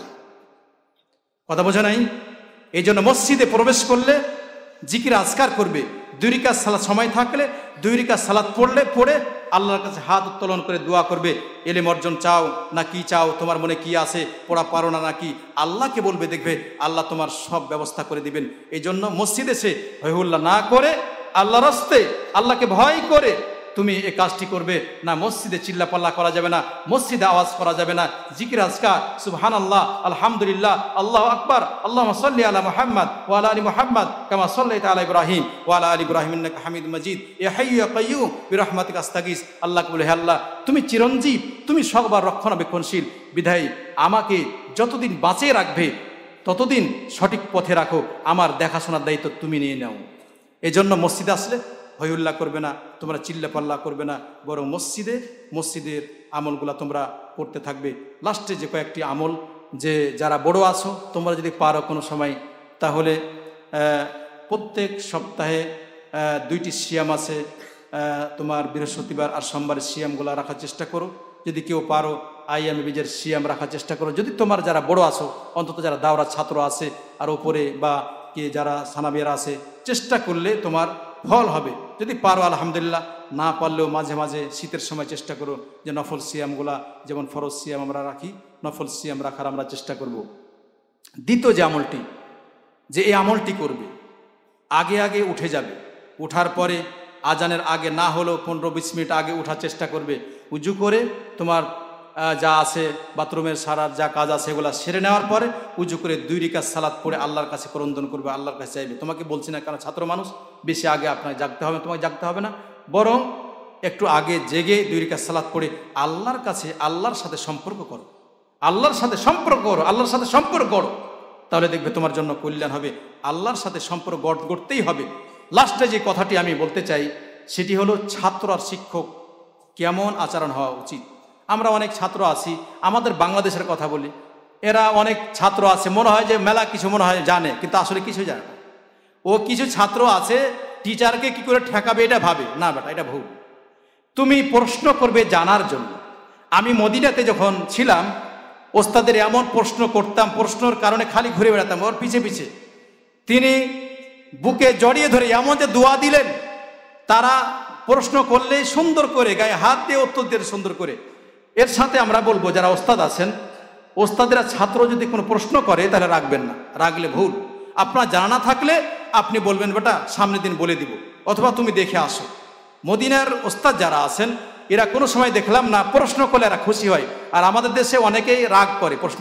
কথা বোঝা নাই? এই জন্য মসজিদে প্রবেশ করলে জিকির আজকার করবে। 2 রাকাত সালাত সময় থাকলে 2 রাকাত সালাত পড়ে আল্লাহর কাছে হাত উত্তোলন করে দোয়া করবে। এলেম অর্জন চাও না কি চাও, তোমার মনে কি আছে, পড়া পারো না নাকি, আল্লাহকে বলবে, দেখবে আল্লাহ তোমার সব ব্যবস্থা করে দিবেন। এই জন্য মসজিদে এসে হইহুল্লাহ না করে আল্লাহর রাস্তে আল্লাহকে ভয় করে তুমি এই কাজটি করবে। না মসজিদে চিল্লাপাল্লা করা যাবে না, মসজিদে আওয়াজ করা যাবে না। জিকির আজকার সুবহানাল্লাহ, আলহামদুলিল্লাহ, আল্লাহু আকবার, আল্লাহুম্মা সাল্লি আলা মুহাম্মাদ ওয়া আলা আলি মুহাম্মাদ কামা সাল্লাইতা আলা ইব্রাহিম ওয়া আলা আলি ইব্রাহিম ইন্নাকা হামিদুম মাজিদ। ইয়া হাইয়্যু ইয়া কাইয়্যুম বিরহমাতিকা আস্তাগীস। আল্লাহকে বলে, হে আল্লাহ তুমি চিরঞ্জীব, তুমি সবার রক্ষণাবেক্ষণশীল, বিধায়ী আমাকে যতদিন বাঁচিয়ে রাখবে ততদিন সঠিক পথে রাখো, আমার দেখাশোনার দায়িত্ব তুমি নিয়ে নাও। এজন্য মসজিদে আসলে হইহুল্লাহ করবে না, তোমরা চিল্লাপাল্লা করবে না, বরং মসজিদের আমলগুলা তোমরা করতে থাকবে। লাস্টে যে কয়েকটি আমল, যে যারা বড় আছো তোমরা যদি পারো কোনো সময়, তাহলে প্রত্যেক সপ্তাহে 2টি সিয়াম আছে, তোমার বৃহস্পতিবার আর সোমবারের সিয়ামগুলা রাখার চেষ্টা করো। যদি কেউ পারো আইয়ামে বীজের সিয়াম রাখার চেষ্টা করো। যদি তোমার যারা বড় আছো, অন্তত যারা দাওরা ছাত্র আছে আর উপরে বা কে যারা সানাবিয়ারা আছে, চেষ্টা করলে তোমার ফল হবে। যদি পারো আলহামদুলিল্লাহ, না পারলেও মাঝে মাঝে শীতের সময় চেষ্টা করো যে নফল সিয়ামগুলা, যেমন ফরজ সিয়াম আমরা রাখি, নফল সিয়াম রাখার আমরা চেষ্টা করব। দ্বিতীয় যে আমলটি, যে এই আমলটি করবে, আগে উঠে যাবে, উঠার পরে আজানের আগে না হলেও 15-20 মিনিট আগে উঠার চেষ্টা করবে। উজু করে তোমার যা আছে বাথরুমের সারার যা কাজ আছে এগুলো সেরে নেওয়ার পরে উজু করে 2 রাকাত সালাত পড়ে আল্লাহর কাছে ক্রন্দন করবে, আল্লাহর কাছে চাইবে। তোমাকে বলছি না, কারণ ছাত্র মানুষ, বেশি আগে আপনাকে জাগতে হবে, তোমাকে জাগতে হবে না, বরং একটু আগে জেগে 2 রাকাত সালাত পড়ে আল্লাহর কাছে, আল্লাহর সাথে সম্পর্ক করো, আল্লাহর সাথে সম্পর্ক করো, আল্লাহর সাথে সম্পর্ক করো, তাহলে দেখবে তোমার জন্য কল্যাণ হবে। আল্লাহর সাথে সম্পর্ক গড়তেই হবে। লাস্টে যে কথাটি আমি বলতে চাই সেটি হলো ছাত্র আর শিক্ষক কেমন আচরণ হওয়া উচিত। আমরা অনেক ছাত্র আছি, আমাদের বাংলাদেশের কথা বলি, এরা অনেক ছাত্র আছে মনে হয় যে মেলা কিছু মনে হয় জানে, কিন্তু আসলে কিছু জানে না। ও কিছু ছাত্র আছে টিচারকে কি করে ঠেকাবে এটা ভাবে না, বেটা এটা ভুল। তুমি প্রশ্ন করবে জানার জন্য। আমি মদিনাতে যখন ছিলাম, ওস্তাদের এমন প্রশ্ন করতাম, প্রশ্নের কারণে খালি ঘুরে বেড়াতাম ওর পিছে পিছে। তিনি বুকে জড়িয়ে ধরে এমন যে দোয়া দিলেন, তারা প্রশ্ন করলে সুন্দর করে গায়ে হাত দিয়ে উত্তর দিয়ে সুন্দর করে। এর সাথে আমরা বলবো যারা ওস্তাদ আছেন, ওস্তাদেরা ছাত্র যদি কোনো প্রশ্ন করে তাহলে রাখবেন না, রাখলে ভুল। আপনার জানা না থাকলে আপনি বলবেন বেটা সামনের দিন বলে দিব, অথবা তুমি দেখে আসো। মদিনার ওস্তাদ যারা আছেন এরা কোনো সময় দেখলাম না প্রশ্ন করলে এরা খুশি হয়। আর আমাদের দেশে অনেকেই রাগ করে, প্রশ্ন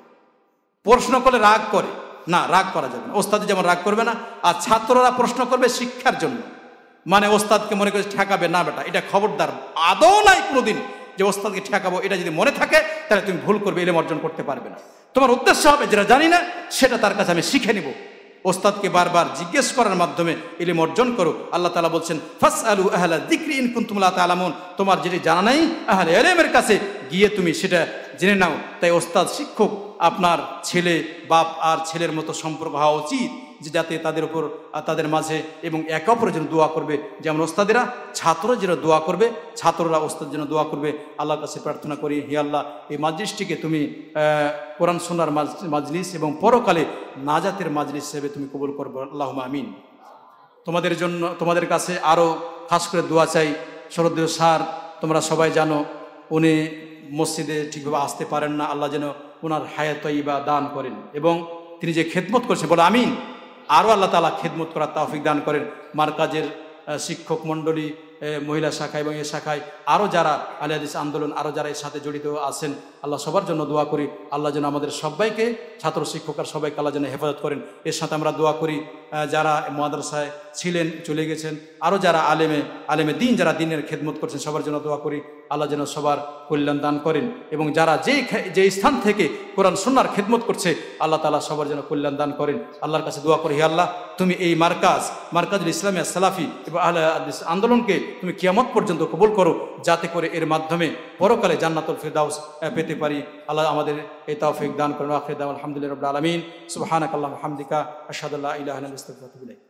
করলে রাগ করে না, রাগ করা যাবে না। ওস্তাদ যেমন রাগ করবে না, আর ছাত্ররা প্রশ্ন করবে শিক্ষার জন্য, মানে ওস্তাদকে মনে করে ঠেকাবে না, বেটা এটা খবরদার, আদৌ নাই কোনোদিন যে ওস্তাদকে ঠেকাবো। এটা যদি মনে থাকে তাহলে তুমি ভুল করবে, ইলম অর্জন করতে পারবে না। তোমার উদ্দেশ্য হবে যেটা জানি না সেটা তার কাছে আমি শিখে নিব। ওস্তাদকে বারবার জিজ্ঞেস করার মাধ্যমে ইলম অর্জন করো। আল্লাহ তাআলা বলছেন ফাসআলু আহলা যিকরি ইন কুনতুম লা তা'লামুন, তোমার যেটি জানা নাই আহলে ইলমের কাছে গিয়ে তুমি সেটা জেনে নাও। তাই ওস্তাদ শিক্ষক আপনার ছেলে বাপ আর ছেলের মতো সম্পর্ক হওয়া উচিত, যে যাতে তাদের উপর তাদের মাঝে এবং একে অপরের জন্য দোয়া করবে। যেমন ওস্তাদেরা ছাত্র যেন দোয়া করবে, ছাত্ররা ওস্তাদ যেন দোয়া করবে। আল্লাহর কাছে প্রার্থনা করি, হে আল্লাহ এই মাজলিসটিকে তুমি কোরআন সুন্নাহর মাজলিস এবং পরকালে নাজাতের মাজলিস হিসেবে তুমি কবুল করবে, আল্লাহুম্মা আমিন। তোমাদের জন্য, তোমাদের কাছে আরও খাস করে দোয়া চাই। শরদীয় স্যার তোমরা সবাই জানো, উনি মসজিদে ঠিকভাবে আসতে পারেন না, আল্লাহ যেন ওনার হায়াত তয়্যিবা দান করেন এবং তিনি যে খেদমত করছেন, বলে আমিন, আরও আল্লাহ তাআলা খেদমত করার তৌফিক দান করেন। মারকাজের শিক্ষক মণ্ডলী মহিলা শাখা এবং এ শাখায় আরও যারা আহলে হাদিস আন্দোলন আরও যারা এর সাথে জড়িত আছেন, আল্লাহ সবার জন্য দোয়া করি। আল্লাহ যেন আমাদের সবাইকে, ছাত্র শিক্ষক আর সবাইকে আল্লাহ যেন হেফাজত করেন। এর সাথে আমরা দোয়া করি যারা মাদ্রাসায় ছিলেন, চলে গেছেন, আরও যারা আলেমে দিন, যারা দিনের খেদমত করছেন, সবার জন্য দোয়া করি আল্লাহ যেন সবার কল্যাণ দান করেন। এবং যারা যে স্থান থেকে কোরআন সুন্নাহর খেদমত করছে, আল্লাহ তাআলা সবার যেন কল্যাণ দান করেন। আল্লাহর কাছে দোয়া করি, হে আল্লাহ, তুমি এই মার্কাজুল ইসলামিয়া সালাফি এবং আহলে হাদিস আন্দোলনকে তুমি কিয়ামত পর্যন্ত কবুল করো, যাতে করে এর মাধ্যমে পরকালে জান্নাতুল ফিরদাউস পেতে পারি। আল্লাহ আমাদের এই তৌফিক দান করেন। আখির দাওয়ানা আলহামদুলিল্লাহি রাব্বিল আলামিন। সুবহানাকাল্লাহুম্মা ওয়া বিহামদিকা আশহাদু আল্লা ইলাহা ইল্লা আনতা আস্তাগফিরুকা ওয়া আতুবু ইলাইক।